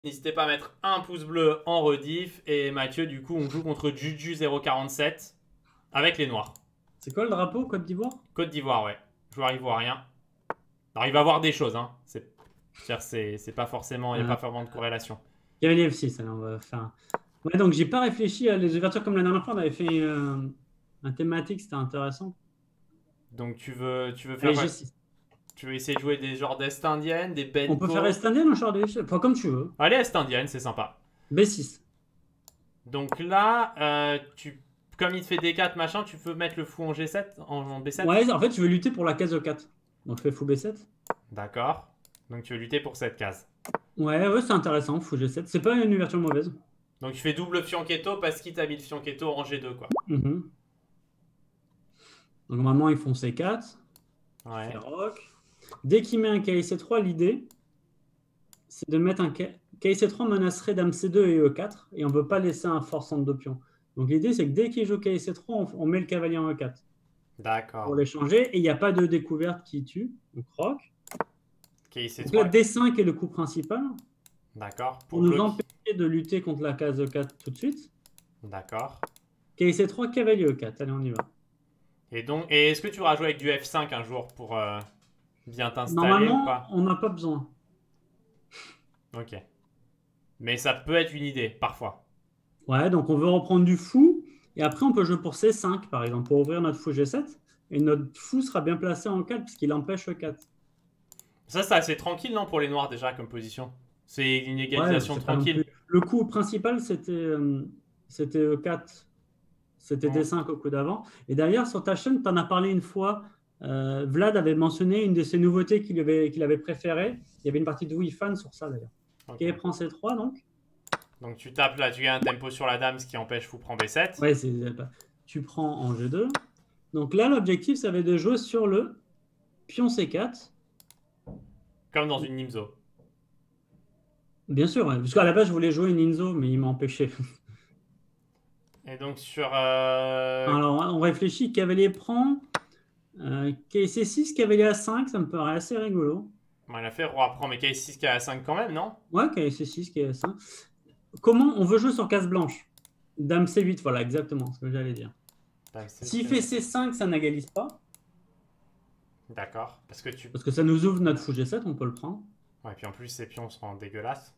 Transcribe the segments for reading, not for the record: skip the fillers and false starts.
N'hésitez pas à mettre un pouce bleu en rediff. Et Mathieu, du coup, on joue contre Juju047 avec les noirs. C'est quoi le drapeau, Côte d'Ivoire? Côte d'Ivoire, ouais. Joueur ivoirien. Alors, il va voir des choses, hein. C'est pas forcément, il n'y a pas vraiment de corrélation. Cavalier F6, alors on va faire. Ouais, donc j'ai pas réfléchi à les ouvertures comme la dernière fois, on avait fait un thématique, c'était intéressant. Donc, tu veux faire Allez, quoi? G6. Tu veux essayer de jouer des genres d'Est indienne, des On peut Benko? faire Est indien ou Short de Enfin, comme tu veux. Allez, Est indienne, c'est sympa. B6. Donc là, comme il te fait D4, machin, tu peux mettre le fou en G7, en B7? Ouais, en fait, je veux lutter pour la case E4. Donc je fais fou B7. D'accord. Donc tu veux lutter pour cette case. Ouais, ouais, c'est intéressant, fou G7. C'est pas une ouverture mauvaise. Donc tu fais double fianchetto parce qu'il t'a mis le fianchetto en G2, quoi. Donc normalement, ils font C4. Ouais. Fait roc. Dès qu'il met un cavalier C3, l'idée, c'est de mettre un cavalier C3 menacerait dame C2 et E4. Et on ne veut pas laisser un fort centre de pion. Donc l'idée, c'est que dès qu'il joue cavalier C3, on met le cavalier en E4. D'accord. Pour l'échanger. Et il n'y a pas de découverte qui tue. Donc roc. Okay, Donc là, D5 est le coup principal. D'accord. Pour nous empêcher de lutter contre la case E4 tout de suite. D'accord. Cavalier C3, cavalier E4. Allez, on y va. Et est-ce que tu auras joué avec du F5 un jour pour bien t'installer Normalement, ou pas? on n'a pas besoin. Ok. Mais ça peut être une idée, parfois. Ouais, donc on veut reprendre du fou. Et après, on peut jouer pour C5, par exemple, pour ouvrir notre fou G7. Et notre fou sera bien placé en 4, puisqu'il empêche E4. Ça, c'est assez tranquille, non, pour les noirs, déjà, comme position? C'est une égalisation tranquille. Le coup principal, c'était E4. C'était D5 au coup d'avant. Et d'ailleurs, sur ta chaîne, tu en as parlé une fois. Vlad avait mentionné une de ses nouveautés qu'il avait préférées. Il y avait une partie de WeFan sur ça, d'ailleurs. Okay. Qui prend C3, donc. Donc tu tapes là, tu as un tempo sur la dame, ce qui empêche fou prend B7. Ouais, tu prends en G2. Donc là, l'objectif, ça va être de jouer sur le pion C4. Comme dans une Nimzo. Bien sûr, ouais, parce qu'à la base, je voulais jouer une Nimzo, mais il m'a empêché. Et donc sur... Alors, on réfléchit, cavalier prend, cavalier C6, cavalier A5, ça me paraît assez rigolo. Bon, il a fait roi prend, mais cavalier 6, cavalier A5 quand même, non? Ouais, cavalier C6, cavalier A5. Comment on veut jouer sur case blanche? Dame C8, voilà, exactement ce que j'allais dire. S'il fait C5, ça n'égalise pas. D'accord. Parce que ça nous ouvre notre fou G7, on peut le prendre. Ouais, et puis en plus, ces pions seront dégueulasses.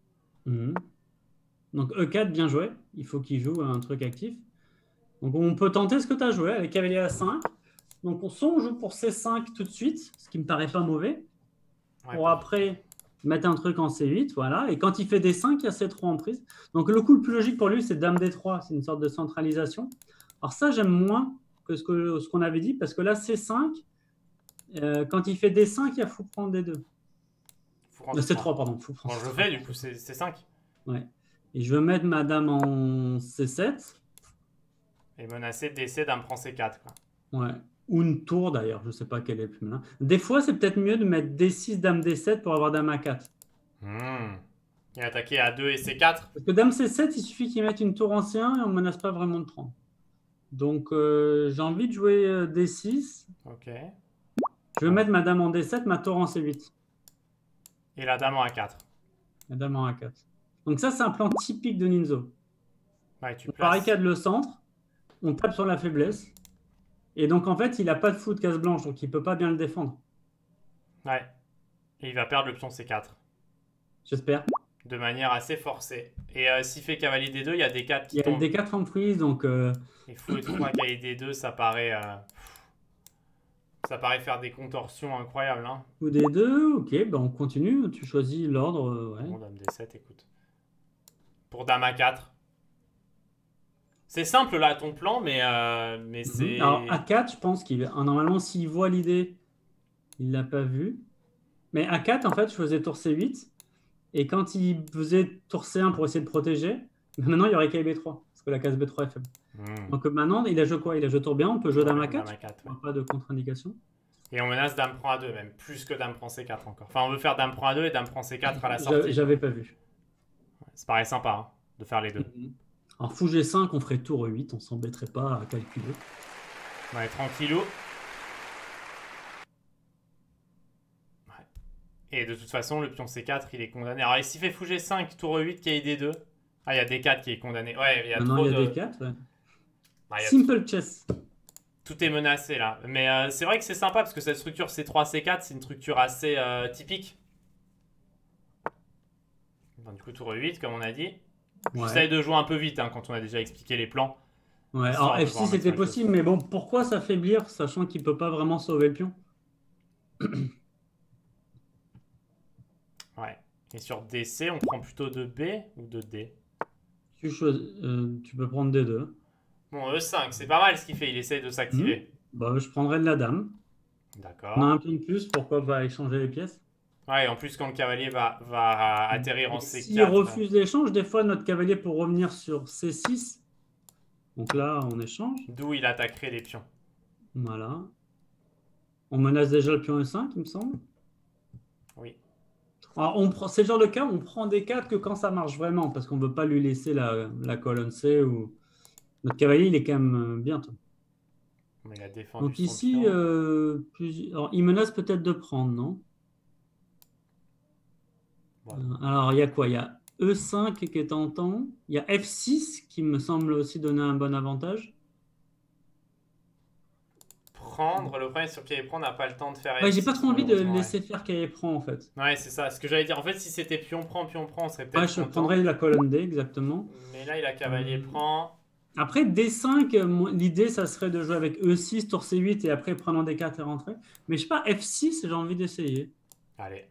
Donc E4, bien joué. Il faut qu'il joue un truc actif. Donc on peut tenter ce que tu as joué avec cavalier A5. Donc on joue pour C5 tout de suite, ce qui me paraît pas mauvais. Ouais, pour après mettre un truc en C8, voilà. Et quand il fait D5, il y a C3 en prise. Donc le coup le plus logique pour lui, c'est Dame D3. C'est une sorte de centralisation. Alors ça, j'aime moins que ce qu'on avait dit, parce que là, C5, quand il fait D5, il y a fou prendre D2. C3, pardon. Fou prendre bon, je fais, du coup, c'est C5. Ouais. Et je veux mettre ma dame en C7. Et menacer DC, dame prend C4, quoi. Ouais. Ou une tour d'ailleurs, je ne sais pas quelle est plus malin. Des fois, c'est peut-être mieux de mettre D6, dame D7 pour avoir dame A4. Et attaquer A2 et C4. Parce que dame C7, il suffit qu'il mette une tour en C1 et on ne menace pas vraiment de prendre. Donc, j'ai envie de jouer D6. Ok. Je vais mettre ma dame en D7, ma tour en C8. Et la dame en A4. La dame en A4. Donc ça, c'est un plan typique de Ninzo. Ouais, on barricade le centre, on tape sur la faiblesse. Et donc, en fait, il n'a pas de fou de case blanche, donc il ne peut pas bien le défendre. Ouais. Et il va perdre le pion C4. J'espère. De manière assez forcée. Et s'il fait cavalier D2, il y a D4 qui tombe. Il y a D4 en prise, donc... Et fou et 3 cavalier D2, ça paraît... Ça paraît faire des contorsions incroyables. Hein. Fou D2, ok, ben on continue. Tu choisis l'ordre. Ouais. Bon, dame D7, écoute. Pour dame A4. C'est simple là ton plan, mais c'est... Alors A4, je pense qu'il... Normalement, s'il voit l'idée, il l'a pas vu. Mais A4, en fait, je faisais tour C8. Et quand il faisait tour C1 pour essayer de protéger, maintenant, il y aurait cavalier B3. Parce que la case B3 est faible. Donc maintenant, il a joué quoi? Il a joué tour B1, on peut jouer dame A4. Ouais. Pas de contre-indication. Et on menace dame prend A2, même plus que dame prend C4 encore. Enfin, on veut faire dame prend A2 et dame prend C4 à la sortie. J'avais pas vu. Ouais, ça paraît sympa hein, de faire les deux. Alors fou G5, on ferait tour E8, on s'embêterait pas à calculer. Ouais, tranquillou. Ouais. Et de toute façon, le pion C4, il est condamné. Alors, s'il fait fou G5, tour E8, qui est D2. Ah, il y a D4 qui est condamné. Ouais, il y a Maintenant, trop il y a de... des 4. Ouais. Ah, il y a Simple chess. tout est menacé, là. Mais c'est vrai que c'est sympa, parce que cette structure C3, C4, c'est une structure assez typique. Bon, du coup, tour E8, comme on a dit. J'essaye de jouer un peu vite, hein, quand on a déjà expliqué les plans. Ouais, alors F6 c'était possible, mais bon, pourquoi s'affaiblir, sachant qu'il peut pas vraiment sauver le pion? Ouais. Et sur DC, on prend plutôt de B ou de D? Tu peux prendre D2. Bon, E5, c'est pas mal ce qu'il fait. Il essaye de s'activer. Bah, je prendrais de la dame. On a D'accord. un pion de plus, pourquoi pas échanger les pièces? Ouais, et en plus, quand le cavalier va atterrir en C4... S'il refuse l'échange, des fois notre cavalier peut revenir sur C6. Donc là, on échange. D'où il attaquerait les pions. Voilà. On menace déjà le pion E5, il me semble. Oui. Alors, c'est le genre de cas où on prend des 4 que quand ça marche vraiment, parce qu'on ne veut pas lui laisser la colonne C. Ou... Notre cavalier, il est quand même bien. Mais il a défendu Donc son ici, pion. alors, il menace peut-être de prendre, non? Voilà. Alors, il y a quoi? Il y a E5 qui est tentant. Il y a F6 qui me semble aussi donner un bon avantage. Prendre, le problème sur pied et prend, on n'a pas le temps de faire Ouais, F6, j'ai pas trop envie de malheureusement, laisser faire qu'il prend en fait. Ouais, c'est ça. Ce que j'allais dire, en fait, si c'était pion prend, on serait peut-être Ouais, je content. prendrais la colonne D, exactement. Mais là, il a cavalier prend. Après, D5, l'idée, ça serait de jouer avec E6, tour C8 et après prendre en D4 et rentrer. Mais je sais pas, F6, j'ai envie d'essayer. Allez.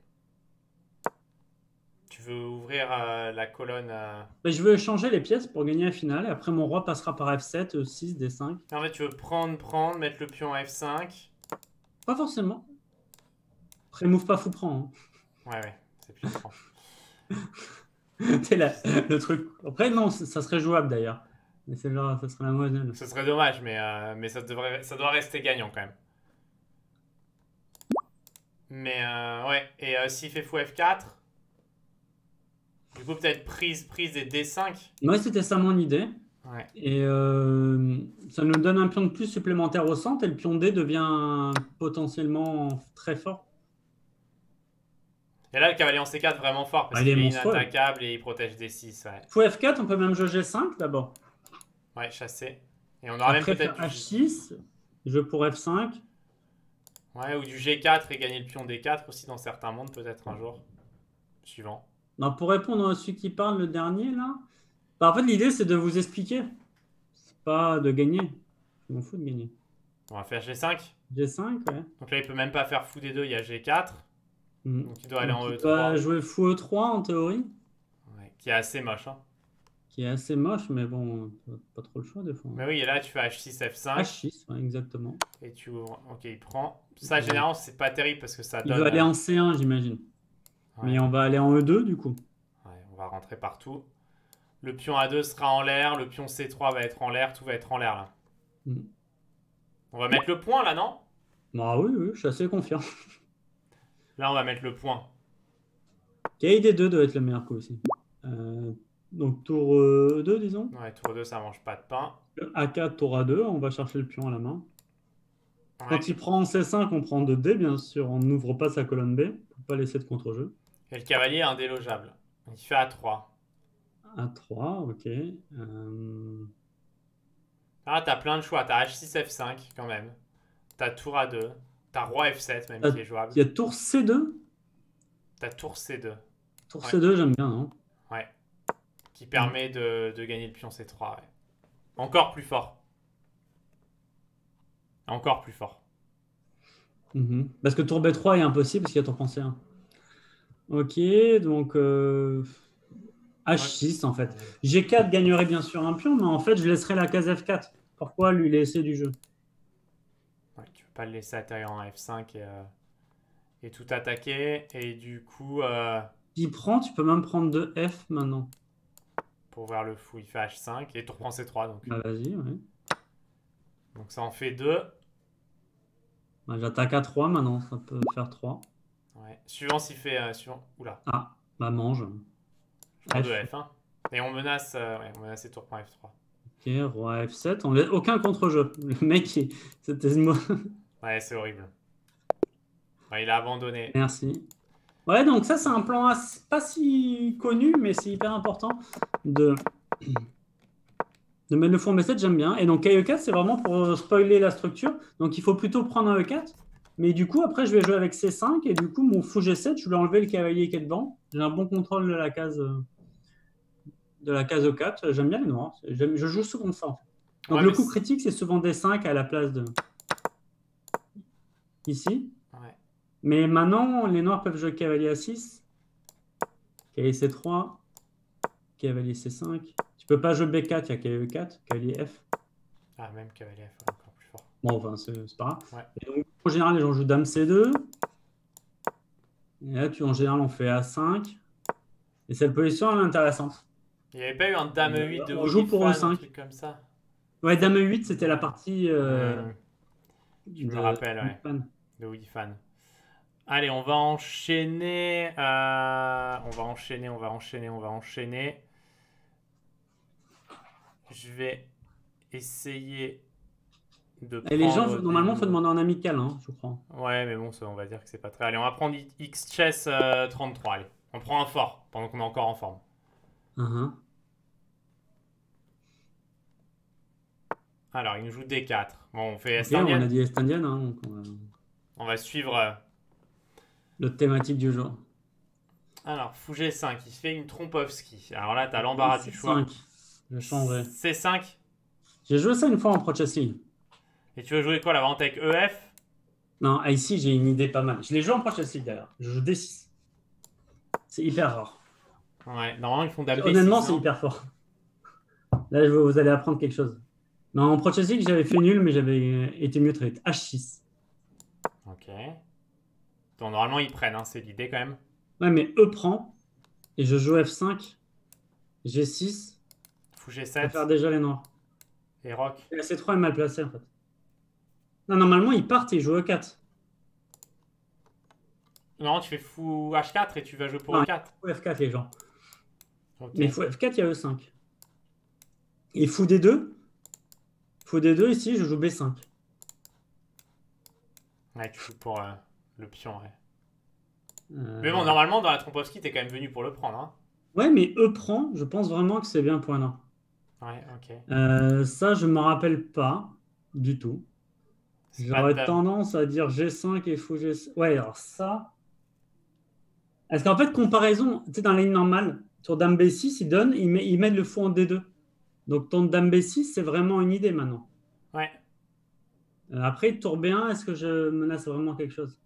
Tu veux ouvrir la colonne Mais je veux échanger les pièces pour gagner la finale. Et après, mon roi passera par F7, E6, D5. En fait, tu veux prendre, mettre le pion à F5. Pas forcément. Après, move pas fou prend. Hein. Ouais, c'est pion prend. C'est le truc. Après, non, ça serait jouable d'ailleurs. Mais c'est genre, ça serait la moiselle. Ce serait dommage, mais ça doit rester gagnant quand même. Mais ouais, et s'il fait fou F4, du coup peut-être prise des D5. Moi, c'était ça mon idée. Ouais. Et ça nous donne un pion de plus supplémentaire au centre et le pion D devient potentiellement très fort. Et là, le cavalier en C4 vraiment fort parce qu'il est inattaquable et il protège D6. Ouais. Fou F4, on peut même jouer G5 d'abord. Ouais, chasser. Et on aura même peut-être H6, jeu pour F5. Ouais, ou du G4 et gagner le pion D4 aussi dans certains mondes, peut-être un jour. Suivant. Non, pour répondre à celui qui parle, le dernier, là. Bah, en fait, l'idée, c'est de vous expliquer. C'est pas de gagner. Je m'en fous de gagner. On va faire G5. G5, ouais. Donc là, il peut même pas faire fou D2, il y a G4. Donc il doit aller en E3. Il va jouer fou E3 en théorie. Ouais, qui est assez moche. Hein. Qui est assez moche, mais bon, pas trop le choix des fois. Mais oui, et là, tu fais H6, F5. H6, ouais, exactement. Et tu ouvres. Ok, il prend. Ça, généralement, c'est pas terrible parce que ça donne. Il va aller en C1, j'imagine. Ouais. Mais on va aller en E2, du coup. Ouais, on va rentrer partout. Le pion A2 sera en l'air. Le pion C3 va être en l'air. Tout va être en l'air, là. On va mettre le point, là, non? Bah oui, je suis assez confiant. Là, on va mettre le point. KD2 doit être le meilleur coup aussi. Donc tour 2, disons. Ouais, tour 2, ça mange pas de pain. A4, tour A2, on va chercher le pion à la main. Ouais. Quand il prend en C5, on prend 2D, bien sûr. On n'ouvre pas sa colonne B pour pas laisser de contre-jeu. Et le cavalier est indélogeable. Il fait A3. A3, ok. Ah, t'as plein de choix. T'as H6, F5 quand même. T'as tour A2. T'as roi F7 même qui est jouable. Il y a tour C2. T'as tour C2. Tour C2, j'aime bien, non? Ouais. Qui permet de gagner le pion C3. Ouais. Encore plus fort. Encore plus fort. Parce que tour B3 est impossible parce qu'il y a tour C1. Ok, donc H6 en fait. G4 gagnerait bien sûr un pion, mais en fait je laisserai la case F4. Pourquoi lui laisser du jeu? Ouais, tu peux pas le laisser atterrir en F5 et tout attaquer. Et du coup... Il prend, tu peux même prendre 2 F maintenant. Pour ouvrir le fou, il fait H5 et tour prend C3. Donc. Bah vas-y, ouais. Donc ça en fait 2. Bah, j'attaque à 3 maintenant, ça peut faire 3. Ouais. Suivant s'il fait... suivant. Oula. Ah, bah mange. Je prends 2 F. Hein. Et on menace, on menace et tour prend F3. Ok, roi F7. On laisse aucun contre-jeu. Le mec, c'était... Ouais, c'est horrible. Ouais, il a abandonné. Merci. Ouais, donc ça, c'est un plan pas si connu, mais c'est hyper important de mettre le fou en B7, j'aime bien. Et donc, E4, c'est vraiment pour spoiler la structure. Donc, il faut plutôt prendre un E4. Mais du coup, après, je vais jouer avec C5. Et du coup, mon fou G7, je vais enlever le cavalier qui est devant. J'ai un bon contrôle de la case E4. J'aime bien les noirs. Je joue souvent ça, en fait. Donc, Ouais, le coup critique, c'est souvent D5 à la place de ici. Ouais. Mais maintenant, les noirs peuvent jouer cavalier A6, cavalier C3, cavalier C5. Tu peux pas jouer B4, il y a cavalier E4, cavalier F. Ah, même cavalier F, encore plus fort. Bon, enfin, c'est pas grave. Ouais. Et donc, en général, les gens jouent dame C2. Et là, en général, on fait A5. Et cette position, elle est intéressante. Il n'y avait pas eu un dame E8 de On joue pour Wigifan, un E5. truc comme ça? Ouais, dame E8, c'était la partie Je me rappelle, ouais. De Wigifan. Allez, on va enchaîner. On va enchaîner. Je vais essayer de prendre. Et les gens, normalement, il faut demander en amical, hein, je crois. Ouais, mais bon, ça, on va dire que c'est pas très. Allez, on va prendre X-Chess 33. Allez, on prend un fort pendant qu'on est encore en forme. Alors, il nous joue D4. Bon, on fait Est-Indienne. On a dit Est-Indienne. Hein, on va suivre le thématique du jour. Alors, fou G5, il se fait une Trompovski. Alors là, t'as l'embarras du choix. C5, je changerai. C5. J'ai joué ça une fois en Pro Chess. Et tu veux jouer quoi, la vente avec EF? Non, ici, j'ai une idée pas mal. Je l'ai joué en Pro Chess d'ailleurs. Je joue D6. C'est hyper rare. Ouais, normalement, ils font Dame B6. Honnêtement, c'est hyper fort. Là, vous allez apprendre quelque chose. Non, en Pro Chess j'avais fait nul, mais j'avais été mieux très vite. H6. Ok. Donc, normalement, ils prennent, hein, c'est l'idée quand même. Ouais, mais E prend. Et je joue F5. G6. Fou G7. Je vais faire déjà les noirs. Et Rock. Et la C3 est mal placée, en fait. Non, normalement, ils partent et ils jouent E4. Non, tu fais fou H4 et tu vas jouer pour E4. Fou F4, les gens. Okay. Mais fou F4, il y a E5. Et fou D2. Fou D2, ici, je joue B5. Ouais, tu joues pour le pion, ouais. Mais bon, normalement, dans la Trompovski, t'es quand même venu pour le prendre. Hein. Ouais, mais E prend, je pense vraiment que c'est bien pour un an. Ouais, ok. Ça, je ne me rappelle pas du tout. J'aurais tendance à dire G5 et fou G5. Ouais, alors ça. Est-ce qu'en fait, comparaison, tu sais, dans la ligne normale, sur Dame B6, ils mettent le fou en D2. Donc ton Dame B6, c'est vraiment une idée maintenant. Ouais. Après, tour B1, est-ce que je menace vraiment quelque chose?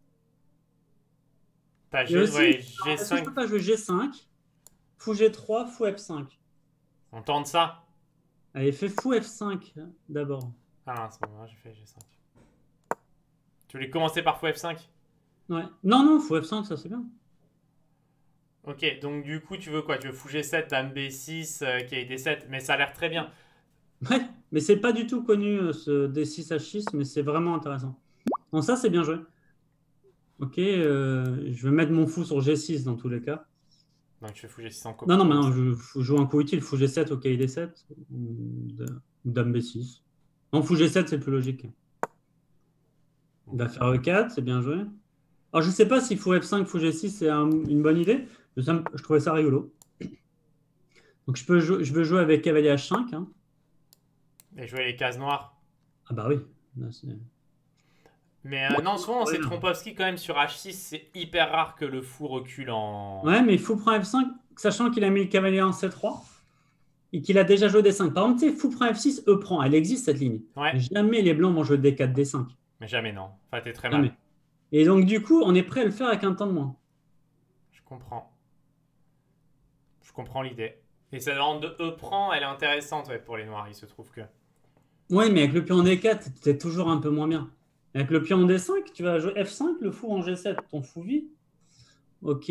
T'as G5. Est-ce que je peux pas jouer G5, fou G3, fou F5? On tente ça. Allez, fais fou F5 d'abord. Ah non, c'est bon, j'ai fait G5. Tu voulais commencer par fou F5? Ouais. Non, fou F5, ça c'est bien. Ok, donc du coup, tu veux quoi? Tu veux fou G7, Dame B6, qui a D7, mais ça a l'air très bien. Ouais, mais c'est pas du tout connu ce D6 H6, mais c'est vraiment intéressant. Donc ça, c'est bien joué. Ok, je vais mettre mon fou sur G6 dans tous les cas. Donc tu fais fou G6 en copie. Non, maintenant, je joue un coup utile, fou G7, ok, D7, ou Dame B6. Non, fou G7, c'est plus logique. Il va faire E4, c'est bien joué. Alors, je sais pas si fou F5, fou G6, c'est une bonne idée. Je trouvais ça rigolo. Donc, je veux jouer avec cavalier H5. Hein. Et jouer les cases noires. Ah bah oui. Là, mais non, souvent, c'est Trompovski quand même sur H6. C'est hyper rare que le fou recule en... Ouais, mais fou prend F5, sachant qu'il a mis le cavalier en C3 et qu'il a déjà joué D5. Par exemple, tu sais, fou prend F6, E prend. Elle existe, cette ligne. Ouais. Jamais les blancs vont jouer D4, D5. Mais jamais, non. Enfin, t'es très jamais. mal. Et donc, du coup, on est prêt à le faire avec un temps de moins. Je comprends. Je comprends l'idée. Et cette vente de E prend, elle est intéressante ouais, pour les noirs. Il se trouve que... Oui, mais avec le pion en D4, c'est toujours un peu moins bien. Avec le pion en D5, tu vas jouer F5, le fou en G7, ton fou vit. Ok.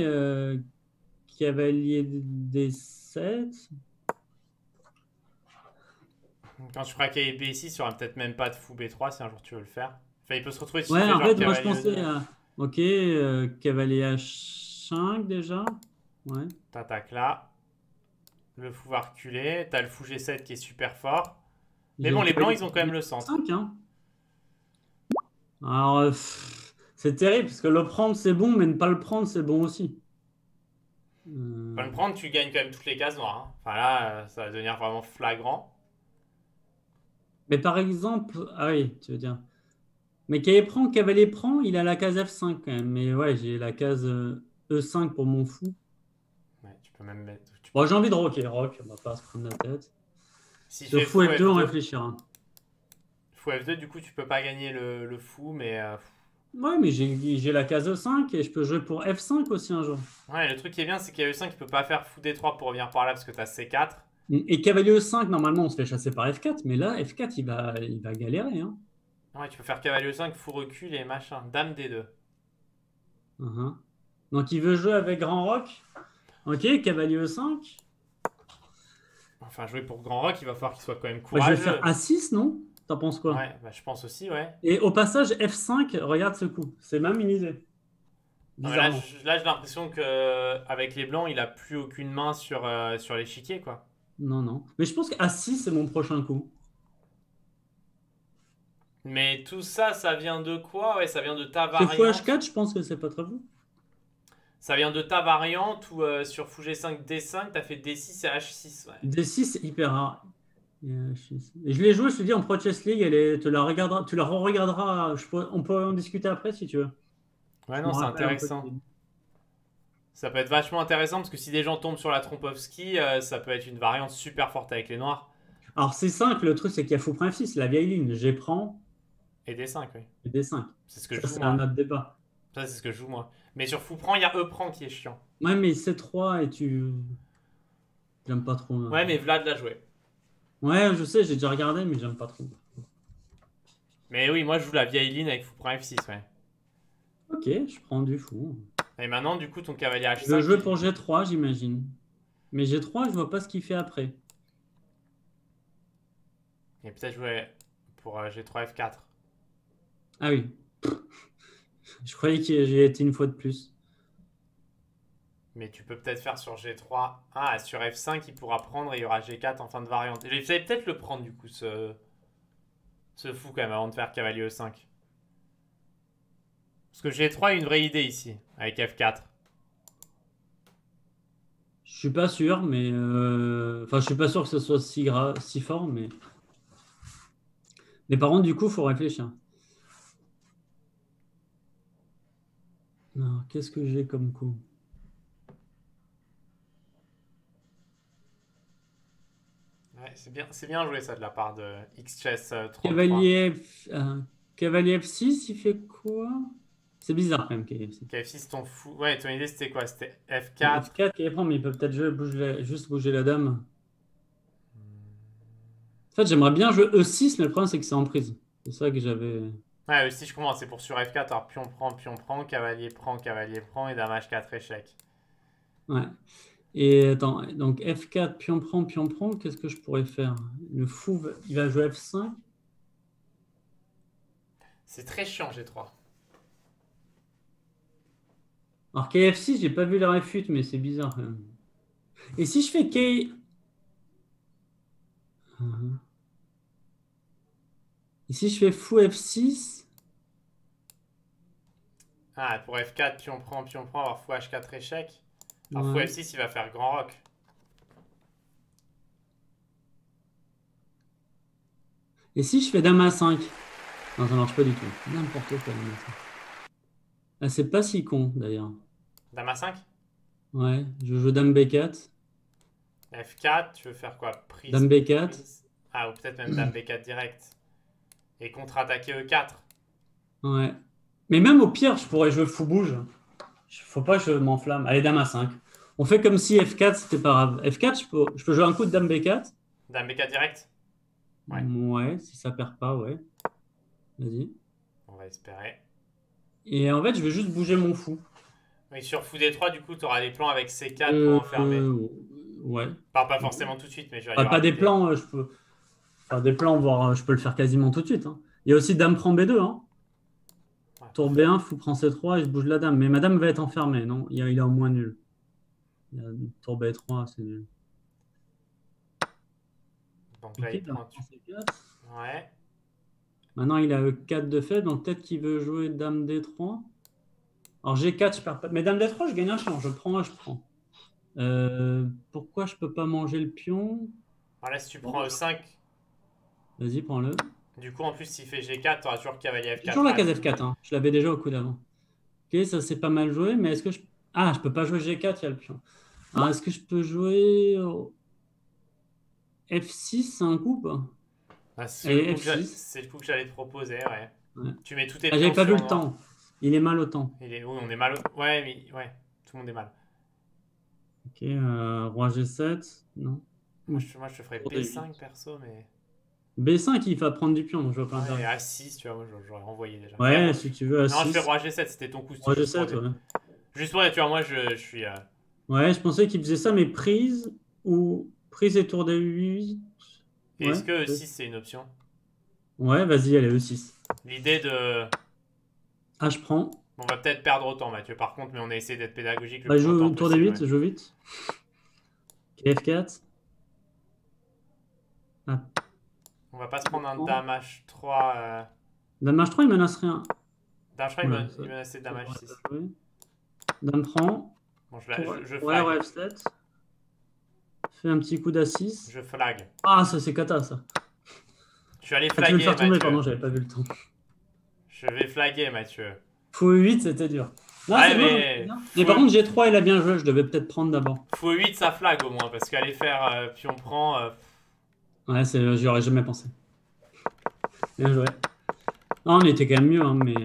Cavalier D7. Quand tu feras cavalier B6, il n'y aura peut-être même pas de fou B3 si un jour tu veux le faire. Enfin, il peut se retrouver si ouais, tu fais en fait, moi je pensais à... Ok, cavalier H5 déjà. Ouais. T'attaques là. Le fou va reculer. T'as le fou G7 qui est super fort. Mais bon, les blancs, ils ont quand même le centre. 5, hein. Alors, C'est terrible, parce que le prendre, c'est bon, mais ne pas le prendre, c'est bon aussi. Pas le prendre, tu gagnes quand même toutes les cases noires. Hein. Enfin là, ça va devenir vraiment flagrant. Mais par exemple, ah oui, tu veux dire. Mais cavalier prend, il a la case F5 quand même. Mais ouais, j'ai la case E5 pour mon fou. Ouais, tu peux même mettre. Bon, j'ai envie de rocker, on va pas se prendre la tête. Si Sur fait fou fou F2, on F2, réfléchira. fou F2, du coup, tu peux pas gagner le fou, mais. Ouais, mais j'ai la case E5 et je peux jouer pour F5 aussi un jour. Ouais, le truc qui est bien, c'est qu'il y a E5, il peut pas faire fou D3 pour revenir par là parce que t'as C4. Et cavalier E5, normalement, on se fait chasser par F4, mais là, F4, il va galérer. Hein. Ouais, tu peux faire cavalier E5, fou recul et machin. Dame D2. Uh-huh. Donc, il veut jouer avec Grand Rock. Ok, cavalier E5. Enfin, jouer pour Grand Rock, il va falloir qu'il soit quand même Bah, je vais courageux. faire A6, non? T'en penses quoi? Ouais, bah, je pense aussi, ouais. Et au passage, F5, regarde ce coup. C'est même une idée. Non, mais là, Bizarrement. là, j'ai l'impression que avec les blancs, il a plus aucune main sur l'échiquier, quoi. Non, non. Mais je pense qu'A6, c'est mon prochain coup. Mais tout ça, ça vient de quoi? Ouais, ça vient de ta C'est fou variante. H4, je pense que c'est pas très fou. Ça vient de ta variante où sur fou G5, D5, t'as fait D6 et H6. Ouais. D6, c'est hyper rare. Et je l'ai joué, je te dis, en Pro Chess League, tu la regarderas, tu la re-regarderas. On peut en discuter après si tu veux. Ouais, Je non, me c'est rappelle un peu. intéressant. Ça peut être vachement intéressant parce que si des gens tombent sur la Trompovski, ça peut être une variante super forte avec les noirs. Alors, c'est simple, le truc, c'est qu'il y a fou prend F6, la vieille ligne. G prend Et D5, oui. et D5. C'est ce que je Ça, joue, c'est un moi. autre débat. Ça, c'est ce que je joue, moi. Mais sur fou prend, il y a E prend qui est chiant. Ouais, mais C3 et tu. J'aime pas trop. Ouais, mais Vlad l'a joué. Ouais, je sais, j'ai déjà regardé, mais j'aime pas trop. Mais oui, moi, je joue la vieille ligne avec fou prend F6, ouais. Ok, je prends du fou. Et maintenant, du coup, ton cavalier Je vais H5. jouer pour G3, j'imagine. Mais G3, je vois pas ce qu'il fait après. Et peut-être jouer pour G3 F4. Ah oui. Je croyais que j'ai été une fois de plus. Mais tu peux peut-être faire sur G3. Ah, sur F5, il pourra prendre et il y aura G4 en fin de variante. Et j'allais peut-être le prendre, du coup, ce fou quand même, avant de faire cavalier E5. Parce que G3 a une vraie idée ici, avec F4. Je suis pas sûr, mais enfin, je suis pas sûr que ce soit si fort, mais. Mais par contre, du coup, faut réfléchir. Alors, qu'est-ce que j'ai comme coup? Ouais, c'est bien joué ça de la part de XChess 33. Cavalier F6, il fait quoi? C'est bizarre quand même, cavalier F6. KF6, ton fou. Ouais, ton idée c'était quoi? C'était F4. F4, cavalier prend, mais il peut peut-être juste bouger la dame. En fait, j'aimerais bien jouer E6, mais le problème, c'est que c'est en prise. C'est ça que j'avais. Ouais, aussi je comprends, c'est pour sur F4. Alors pion prend, cavalier prend et dame H4 échec. Ouais. Et attends, donc F4, pion prend, qu'est-ce que je pourrais faire? Le fou, il va jouer F5. C'est très chiant G3. Alors KF6, j'ai pas vu la réfute, mais c'est bizarre quand même. Et si je fais K. Et si je fais fou F6. Ah, pour F4, pion prend, alors fou H4 échec. Alors fou Ouais. F6, il va faire grand roc. Et si je fais dame A5? Non, ça marche pas du tout. N'importe quoi, dame A5. Ah, c'est pas si con d'ailleurs. Dame A5. Ouais, je joue dame B4. F4, tu veux faire quoi? Prise. Dame B4. Prise. Ah, ou peut-être même dame B4 direct. Et contre-attaquer E4. Ouais. Mais même au pire, je pourrais jouer fou bouge. Faut pas que je m'enflamme. Allez, dame A5. On fait comme si F4, c'était pas grave. F4, je peux jouer un coup de dame B4. Dame B4 direct. Ouais. Ouais, si ça perd pas, ouais. Vas-y. On va espérer. Et en fait, je vais juste bouger mon fou. Oui, sur fou D3, du coup, tu auras des plans avec C4 pour enfermer. Ouais. Pas forcément tout de suite, mais je vais Pas des plans, je peux. Enfin, des plans, voire je peux le faire quasiment tout de suite. Hein. Il y a aussi dame prend B2. Hein. Ouais. Tour B1, fou prend C3 et je bouge la dame. Mais ma dame va être enfermée, non? Il est en moins nul. Tour B3, c'est nul. Donc là, Ok, il dame prend. prend C4. Ouais. Maintenant, il a E4 de fait, donc peut-être qu'il veut jouer dame D3. Alors G4, je perds pas. Mais Dame D3, je gagne un champ. Je prends, je prends. Pourquoi je peux pas manger le pion? Alors là, si tu prends E5, Vas-y, prends-le. du coup, en plus, s'il fait G4, tu auras toujours cavalier J'ai toujours F4. la case F4, hein. Je l'avais déjà au coup d'avant. Ok, ça c'est pas mal joué, mais est-ce que je... Ah, je peux pas jouer G4, il y a le pion. Alors, est-ce que je peux jouer F6, c'est un coup ou pas? Ah, Allez, F6. c'est le coup que j'allais te proposer, ouais. Ouais. Tu mets tous tes Ah, j'avais pions pas vu sur le noir. temps. Il est mal au temps. Oui, on est mal. Ouais, mais ouais, tout le monde est mal. Ok, roi G7. Non. Moi, je te ferais Tour B5 D8. perso, mais. B5, il va prendre du pion, donc je vois pas Ouais, l'intérêt. A6, tu vois, moi, j'aurais renvoyé déjà. Mais Ouais, bon, si tu veux, non, je fais A6. roi G7, c'était ton coup, c'était Roi juste pour G7, ouais. Juste pour tu vois, moi, je suis. Ouais, je pensais qu'il faisait ça, mais prise ou prise et tour D8. Et Ouais. est-ce que E6, c'est une option? Ouais, vas-y, allez, E6. L'idée de. Ah, je prends. On va peut-être perdre autant, Mathieu, par contre, mais on a essayé d'être pédagogique le Bah, plus je longtemps joue tour possible. D8, Ouais. je joue vite. Ok, F4. Ah, On va pas se prendre un Dame H3. Dame H3, il menace rien. Dame H3, Oula, il menaçait Dame ça devrait H6. pas jouer. Dame prend. Bon, je Ouais, flag. ouais, F7. Fais un petit coup d'A6. Je flag. Ah, ça c'est cata, ça. Je suis allé Ah, tu veux me flaguer, faire tomber, Mathieu. pardon, j'avais pas vu le temps. Je vais flaguer, Mathieu. Fou 8, c'était dur. Non, Ouais, c'est bon, mais. mais par contre, G3, il a bien joué, je devais peut-être prendre d'abord. Fou 8, ça flag au moins, parce qu'aller faire pion prend. Ouais, j'y aurais jamais pensé. Bien joué. Non, on était quand même mieux, hein, mais.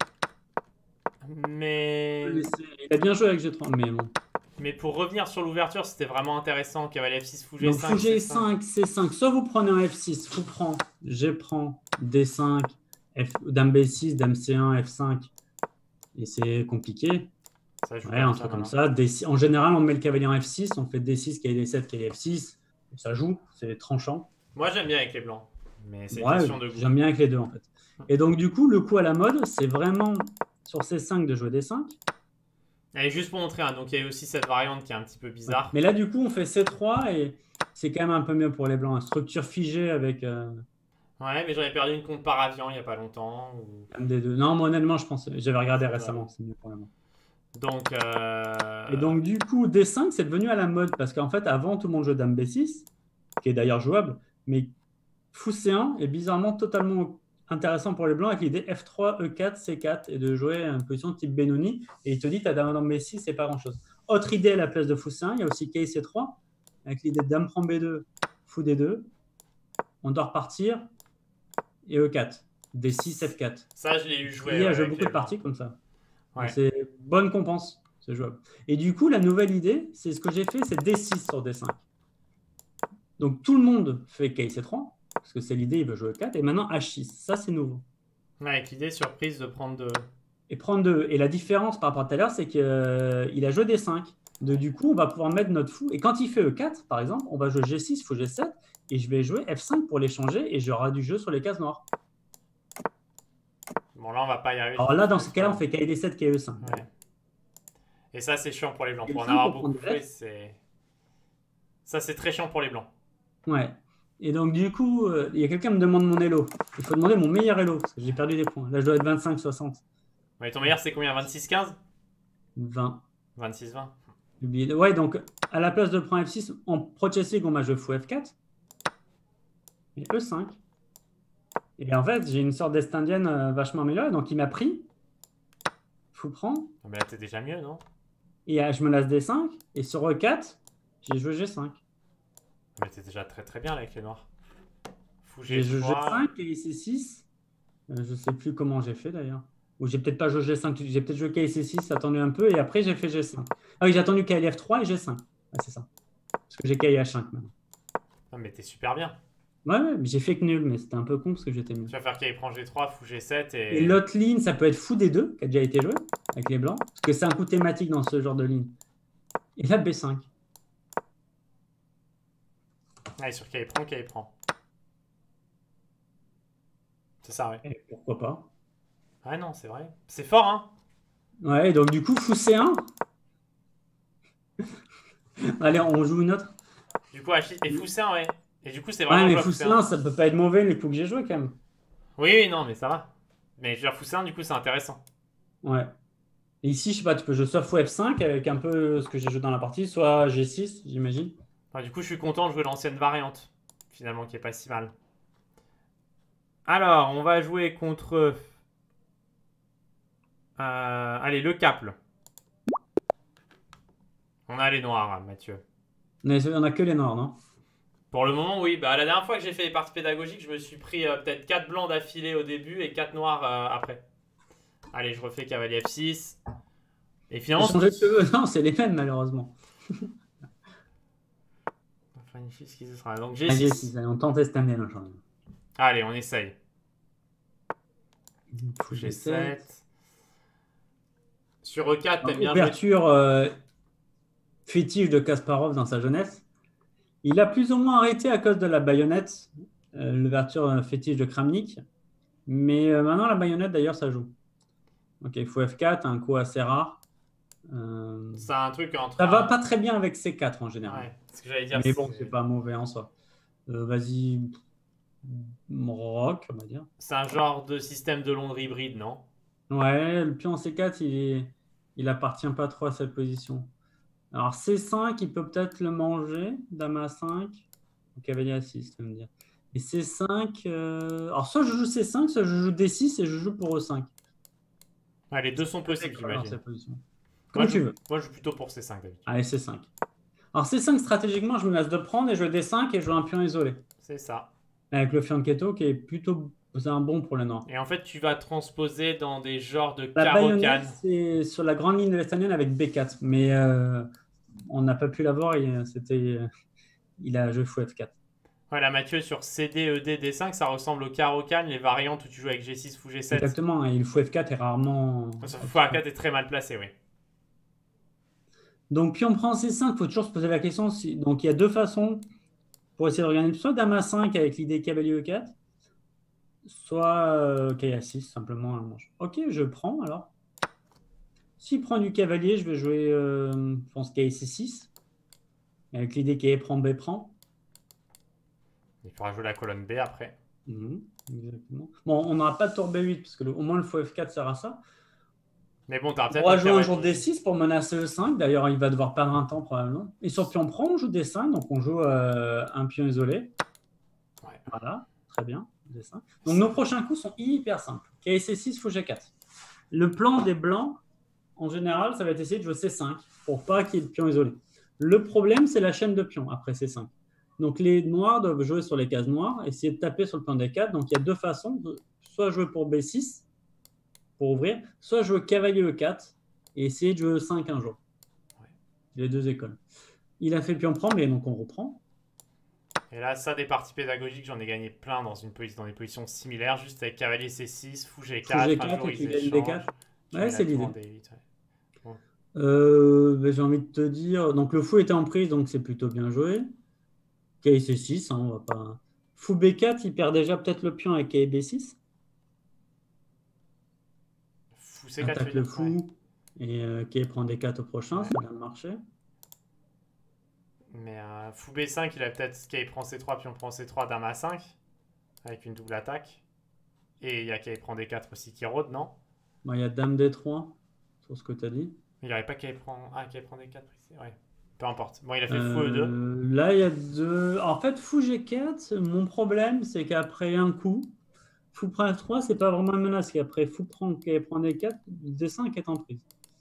Mais. Il a bien joué avec G3, mais bon. Mais pour revenir sur l'ouverture, c'était vraiment intéressant. Cavalier F6, fou G5. Donc, fou G5, C5. Soit vous prenez un F6, fou prend, G prend, D5, Dame B6, Dame C1, F5. Et c'est compliqué. Ça joue Ouais, un truc comme ça. En général, on met le cavalier en F6, on fait D6, cavalier D7, cavalier F6. Et ça joue, c'est tranchant. Moi, j'aime bien avec les blancs. Mais c'est une Ouais, question de goût. j'aime bien avec les deux en fait. Et donc, du coup, le coup à la mode, c'est vraiment sur C5 de jouer D5. Et juste pour montrer, hein, donc il y a aussi cette variante qui est un petit peu bizarre. Ouais. Mais là, du coup, on fait C3 et c'est quand même un peu mieux pour les blancs. Une structure figée avec Ouais, mais j'avais perdu une contre par avion il n'y a pas longtemps. MD2. Non, moi, honnêtement, je pense, j'avais regardé récemment, c'est mieux pour les blancs. Donc. Et donc, du coup, D5, c'est devenu à la mode parce qu'en fait, avant, tout le monde jouait Dame B6, qui est d'ailleurs jouable, mais Fou C1 est bizarrement totalement intéressant pour les blancs avec l'idée F3, E4, C4 et de jouer une position type Benoni. Et il te dit, ta Dame dans B6, c'est pas grand-chose. Autre idée à la place de Fou C1, il y a aussi Kay C3 avec l'idée de Dame prend B2, Fou D2. On doit repartir et E4, D6, F4. Ça, je l'ai eu joué. Il y a avec beaucoup les de parties comme ça. Ouais. C'est bonne compense, c'est jouable. Et du coup, la nouvelle idée, c'est ce que j'ai fait, c'est D6 sur D5. Donc tout le monde fait Kay C3, parce que c'est l'idée, il veut jouer 4, et maintenant H6, ça c'est nouveau. Ouais, avec l'idée surprise de prendre 2. Et prendre 2. Et la différence par rapport à tout à l'heure, c'est qu'il a joué D5. Du coup, on va pouvoir mettre notre fou, et quand il fait E4, par exemple, on va jouer G6, fou G7, et je vais jouer F5 pour l'échanger, et j'aurai du jeu sur les cases noires. Bon, là, on va pas y arriver. Alors là, dans ce cas-là, on fait Kay D7, Kay E5. Ouais. Et ça, c'est chiant pour les blancs. Et Pour en le avoir pour beaucoup prendre fait, c'est... Ça, c'est très chiant pour les blancs. Ouais. Et donc, du coup, il y a quelqu'un qui me demande mon elo. Il faut demander mon meilleur elo, parce que j'ai perdu des points. Là, je dois être 25-60. Ouais, ton meilleur, c'est combien? 26-15? 20. 26-20. Ouais, donc, à la place de prendre F6, en Pro Chessing, on m'a joué fou F4. Et E5. Et en fait, j'ai une sorte d'est indienne vachement améliorée. Donc, il m'a pris. Fou prend. Mais là, t'es déjà mieux, non? Et je me lasse D5. Et sur E4, j'ai joué G5. Mais t'es déjà très très bien là, avec les noirs. Fou J'ai joué G3. G5 et C6. Je sais plus comment j'ai fait d'ailleurs. Ou j'ai peut-être pas joué G5, j'ai peut-être joué KC6, attendu un peu, et après j'ai fait G5. Ah oui, j'ai attendu KLF3 et G5. Ah, c'est ça. Parce que j'ai KH5 maintenant. Ah, mais t'es super bien. Ouais, mais j'ai fait que nul, mais c'était un peu con parce que j'étais nul. Tu vas faire qu'il prend G3, fou G7 Et l'autre ligne, ça peut être fou D2, qui a déjà été joué avec les blancs, parce que c'est un coup thématique dans ce genre de ligne. Et là, B5. Ah, et sur qu'il prend. C'est ça, ouais. Et pourquoi pas. Ouais, non, c'est vrai. C'est fort, hein. Ouais, donc du coup, fou C1. Allez, on joue une autre. Du coup, et fou C1, ouais. Et du coup, c'est vraiment. Ouais, mais fou C1, ça peut pas être mauvais les coups que j'ai joués quand même. Oui, non, mais ça va. Mais je veux dire, fou C1, du coup, c'est intéressant. Ouais. Et ici, je sais pas, tu peux jouer soit fou F5 avec un peu ce que j'ai joué dans la partie, soit G6, j'imagine. Enfin, du coup, je suis content de jouer l'ancienne variante, finalement, qui est pas si mal. Alors, on va jouer contre... allez, le Caple. On a les noirs, Mathieu. On a que les noirs, non? Pour le moment, oui. Bah, la dernière fois que j'ai fait les parties pédagogiques, je me suis pris peut-être 4 blancs d'affilée au début et 4 noirs après. Allez, je refais cavalier F6. Et J'ai finalement... changé de cheveux. Non, c'est les mêmes, malheureusement. Magnifique ce qui se sera. Donc Ah, G6. G6, allez, on tente cette année, là, Allez, on essaye. Fou G7. G7. Sur E4, t'aimes bien jouer... Ouverture fétiche de Kasparov dans sa jeunesse. Il a plus ou moins arrêté à cause de la baïonnette, l'ouverture fétiche de Kramnik. Mais maintenant, la baïonnette, d'ailleurs, ça joue. Ok, il faut F4, un coup assez rare. C'est un truc entre... Ça va pas très bien avec C4 en général. Ouais, ce que j'allais dire. Mais bon, c'est pas mauvais en soi. Vas-y, rock, on va dire. C'est un genre de système de Londres hybride, non? Ouais, le pion C4, il appartient pas trop à cette position. Alors C5, il peut peut-être le manger. Dame A5. Cavalier A6, tu vas me dire. Et C5, alors soit je joue C5, soit je joue D6 et je joue pour E5. Ouais, les deux sont possibles, j'imagine. Comme tu veux. Moi, je joue plutôt pour C5 d'habitude. Allez, C5. Alors C5, stratégiquement, je me lasse de prendre et je D5 et je joue un pion isolé. C'est ça. Avec le fianchetto qui est plutôt... C'est un bon pour le nord. Et en fait, tu vas transposer dans des genres de La baïonnette, carocane. c'est sur la grande ligne de l'Estonienne avec B4. Mais on n'a pas pu l'avoir. Il a joué fou F4. Voilà, Mathieu, sur CD, ED, D5, ça ressemble au carocane, les variantes où tu joues avec G6, fou G7. Exactement. Et le fou F4 est rarement... Fou A4 est très mal placé, oui. Donc, pion prend C5, il faut toujours se poser la question. Donc, il y a deux façons pour essayer de regarder. Soit dame A5 avec l'idée cavalier E4, soit K 6 simplement un manche. Ok, je prends alors. S'il prend du cavalier, je vais jouer, je pense, K C6. Avec l'idée qu'A prend, B prend. Il faudra jouer la colonne B après. Exactement. Bon, on n'aura pas de tour B8, parce que au moins le fou F4 sert à ça. Mais bon, t'auras peut-être On va jouer un jour D6 pour menacer E5. D'ailleurs, il va devoir perdre un temps probablement. Et sur pion prend, on joue D5, donc on joue un pion isolé. Ouais. Voilà, très bien. D5. Donc nos prochains coups sont hyper simples. KC6, fou G4. Le plan des blancs, en général, ça va être essayer de jouer C5 pour pas qu'il y ait de pion isolé. Le problème, c'est la chaîne de pions après C5. Donc les noirs doivent jouer sur les cases noires, essayer de taper sur le plan D4. Donc il y a deux façons, soit jouer pour B6 pour ouvrir, soit jouer cavalier E4 et essayer de jouer E5 un jour. Ouais. Les deux écoles. Il a fait pion prend, mais donc on reprend. Et là, ça, des parties pédagogiques, j'en ai gagné plein dans des positions similaires, juste avec cavalier C6, fou G4, fou G4 un jour et tu ils gagnes échangent. D4. Ouais, c'est l'idée. Ouais. Ben, j'ai envie de te dire, donc le fou était en prise, donc c'est plutôt bien joué. K C6, hein, on va pas. Fou B4, il perd déjà peut-être le pion avec K B6. Fou C4, attaque le fou et K prend D4 au prochain, ça vient de marcher. Mais fou B5, il a peut-être K prend C3, pion prend C3, dame A5 avec une double attaque. Et il y a K prend D4 aussi qui rôde, non? Bon, il y a dame D3 sur ce que tu as dit. Il n'y aurait pas K prend... Ah, K prend D4 ici, ouais. Peu importe. Bon, il a fait fou E2. Là, il y a deux... En fait, fou G4, mon problème, c'est qu'après un coup, fou prend F3, c'est pas vraiment une menace. Qu'après fou prend D4, D5 est en prise.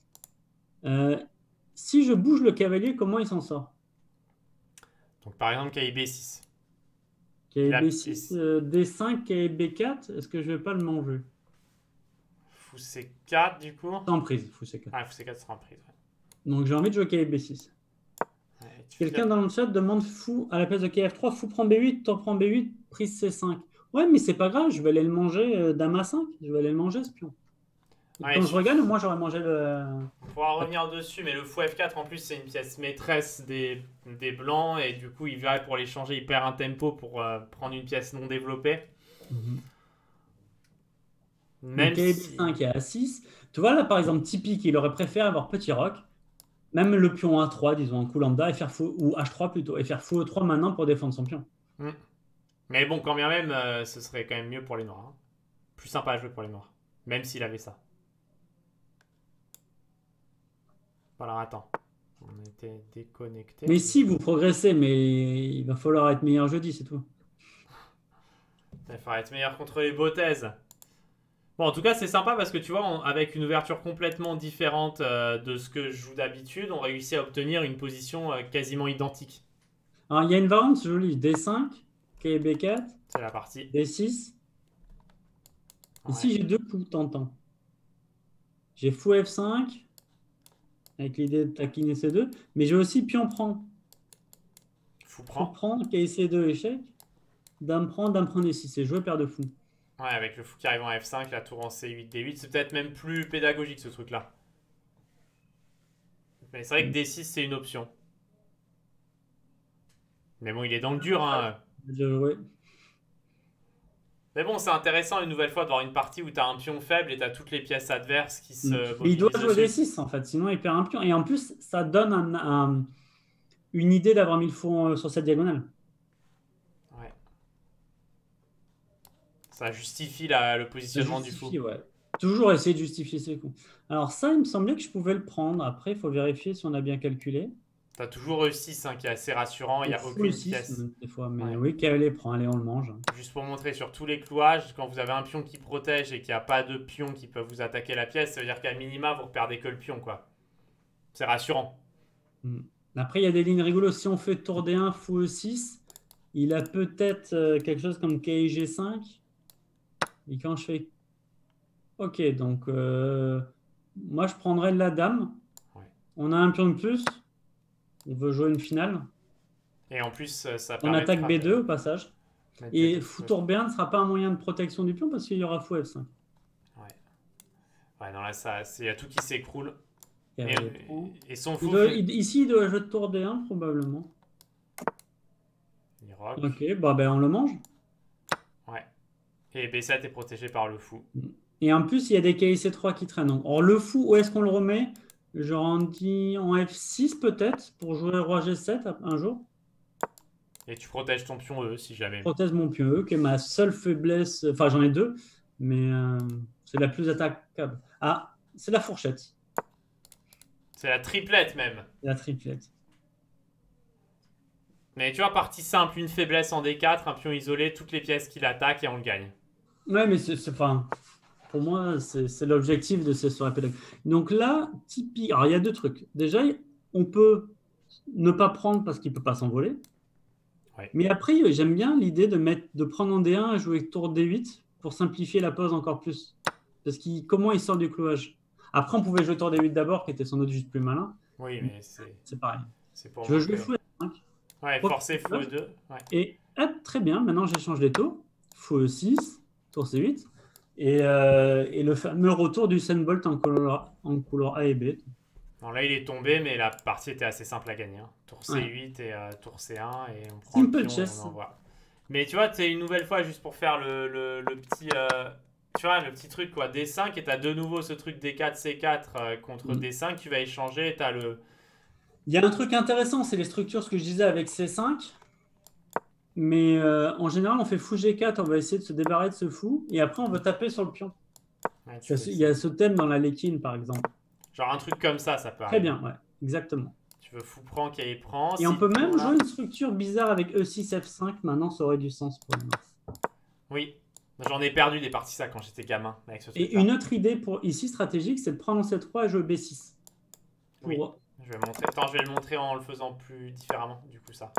Si je bouge le cavalier, comment il s'en sort? Donc, par exemple, K B6. K B6, D5, K B4, est-ce que je vais pas le manger? Fou C4, du coup. C'est en prise, fou C4. Ah, fou C4 sera en prise, ouais. Donc, j'ai envie de jouer K B6. Ouais, quelqu'un dans le chat demande fou à la place de KF3, fou prend B8, tour prend B8, prise C5. Ouais, mais c'est pas grave, je vais aller le manger dame A5, je vais aller le manger ce pion. Ouais, quand je regarde, moi j'aurais mangé le. On pourra revenir dessus, mais le fou F4 en plus c'est une pièce maîtresse des blancs et du coup il va pour les changer, il perd un tempo pour prendre une pièce non développée. Même KB5 et A6. Tu vois là par exemple, typique, il aurait préféré avoir petit roc. Même le pion A3, disons, un coup lambda, et faire fou, ou H3 plutôt, et faire fou E3 maintenant pour défendre son pion. Mais bon, quand bien même, ce serait quand même mieux pour les noirs. Hein. Plus sympa à jouer pour les noirs. Même s'il avait ça. Alors attends. On était déconnecté. Mais si, vous progressez, mais il va falloir être meilleur jeudi, c'est tout. Il faudra être meilleur contre les Bothaises. Bon, en tout cas, c'est sympa parce que tu vois, avec une ouverture complètement différente de ce que je joue d'habitude, on réussit à obtenir une position quasiment identique. Alors, il y a une variante jolie. D5, KB4, C'est la partie. D6. Ouais. Ici, j'ai deux coups tentants. J'ai fou F5, avec l'idée de taquiner C2, mais j'ai aussi pion prend. Fou Fou prend. prend, KC2, échec. Dame prend D6. C'est jouer paire de fou. Ouais, avec le fou qui arrive en F5, la tour en C8, D8, c'est peut-être même plus pédagogique ce truc-là. Mais c'est vrai que D6, c'est une option. Mais bon, il est dans le dur, hein. Ouais. Mais bon, c'est intéressant une nouvelle fois d'avoir une partie où t'as un pion faible et t'as toutes les pièces adverses qui se Mais il doit mobilisent jouer dessus. D6 en fait, sinon il perd un pion. Et en plus, ça donne une idée d'avoir mis le fou sur cette diagonale. Ouais. Ça justifie le positionnement du fou. Ouais. Toujours essayer de justifier ses coups. Alors ça, il me semblait que je pouvais le prendre. Après, il faut vérifier si on a bien calculé. T'as toujours E6 hein, qui est assez rassurant, il n'y a Fou aucune 6, pièce. des fois, mais Ouais. oui, cavalier prend. Allez, on le mange. Juste pour montrer sur tous les clouages, quand vous avez un pion qui protège et qu'il n'y a pas de pions qui peuvent vous attaquer la pièce, ça veut dire qu'à minima, vous ne perdez que le pion, quoi. C'est rassurant. Après, il y a des lignes rigolos. Si on fait tour D1, fou E6, il a peut-être quelque chose comme KIG5. Et quand je fais... Ok, donc moi, je prendrais la dame. Ouais. On a un pion de plus. On veut jouer une finale. Et en plus, ça On permet attaque de frapper. B2 au passage. Mettre Et B2, fou ouais. tour B1 ne sera pas un moyen de protection du pion parce qu'il y aura fou F5. Ouais, non, là, il y a tout qui s'écroule. Et son fou... Ici, il doit jouer tour D1 probablement. Il rock. Ok, bah, ben, on le mange. Ouais. Et B7 est protégé par le fou. Et en plus, il y a des KIC3 qui traînent. Or, le fou, où est-ce qu'on le remet? J'aurais dit en F6 peut-être pour jouer roi G7 un jour. Et tu protèges ton pion E si jamais. Protège mon pion E, qui est ma seule faiblesse. Enfin, j'en ai deux, mais c'est la plus attaquable. Ah, c'est la fourchette. C'est la triplette même. La triplette. Mais tu vois, partie simple, une faiblesse en D4, un pion isolé, toutes les pièces qu'il attaque et on le gagne. Ouais, mais enfin, pour moi, c'est l'objectif de ces soirées pédagogiques. Donc là, Tipeee, alors il y a deux trucs. Déjà, on peut ne pas prendre parce qu'il ne peut pas s'envoler. Ouais. Mais après, j'aime bien l'idée de prendre en D1 et jouer tour D8 pour simplifier la pose encore plus. Parce comment il sort du clouage. Après, on pouvait jouer tour D8 d'abord, qui était sans doute juste plus malin. Oui, mais c'est pareil. C'est pour je veux jouer fou E5. Ouais, forcer fou E2. Ouais. Et hop, très bien, maintenant j'échange les tours. Fou E6, tour C8. Et le fameux retour du Sunbolt en couleur A et B. Bon, là, il est tombé, mais la partie était assez simple à gagner. Hein. Tour C8 et tour C1, et on prend Simple le pion chess. et on envoie. Mais tu vois, c'est une nouvelle fois, juste pour faire le petit... tu vois, le petit truc, quoi. D5, et t'as de nouveau ce truc D4, C4 contre D5. Tu vas échanger, et t'as le... Il y a un truc intéressant, c'est les structures, ce que je disais avec C5. Mais en général, on fait fou G4, on va essayer de se débarrasser de ce fou, et après, on veut taper sur le pion. Ouais, il y a ce thème dans la Léquine, par exemple. Genre un truc comme ça peut Très bien, ouais, exactement. Tu veux fou prend, qui prend. Et on peut même jouer une structure bizarre avec E6, F5, maintenant, ça aurait du sens pour nous. Oui, j'en ai perdu des parties ça quand j'étais gamin. Avec ce et une autre idée pour ici stratégique, c'est de prendre en C3 et jouer B6. Oui, je vais montrer. Attends, je vais le montrer en le faisant plus différemment, du coup, ça.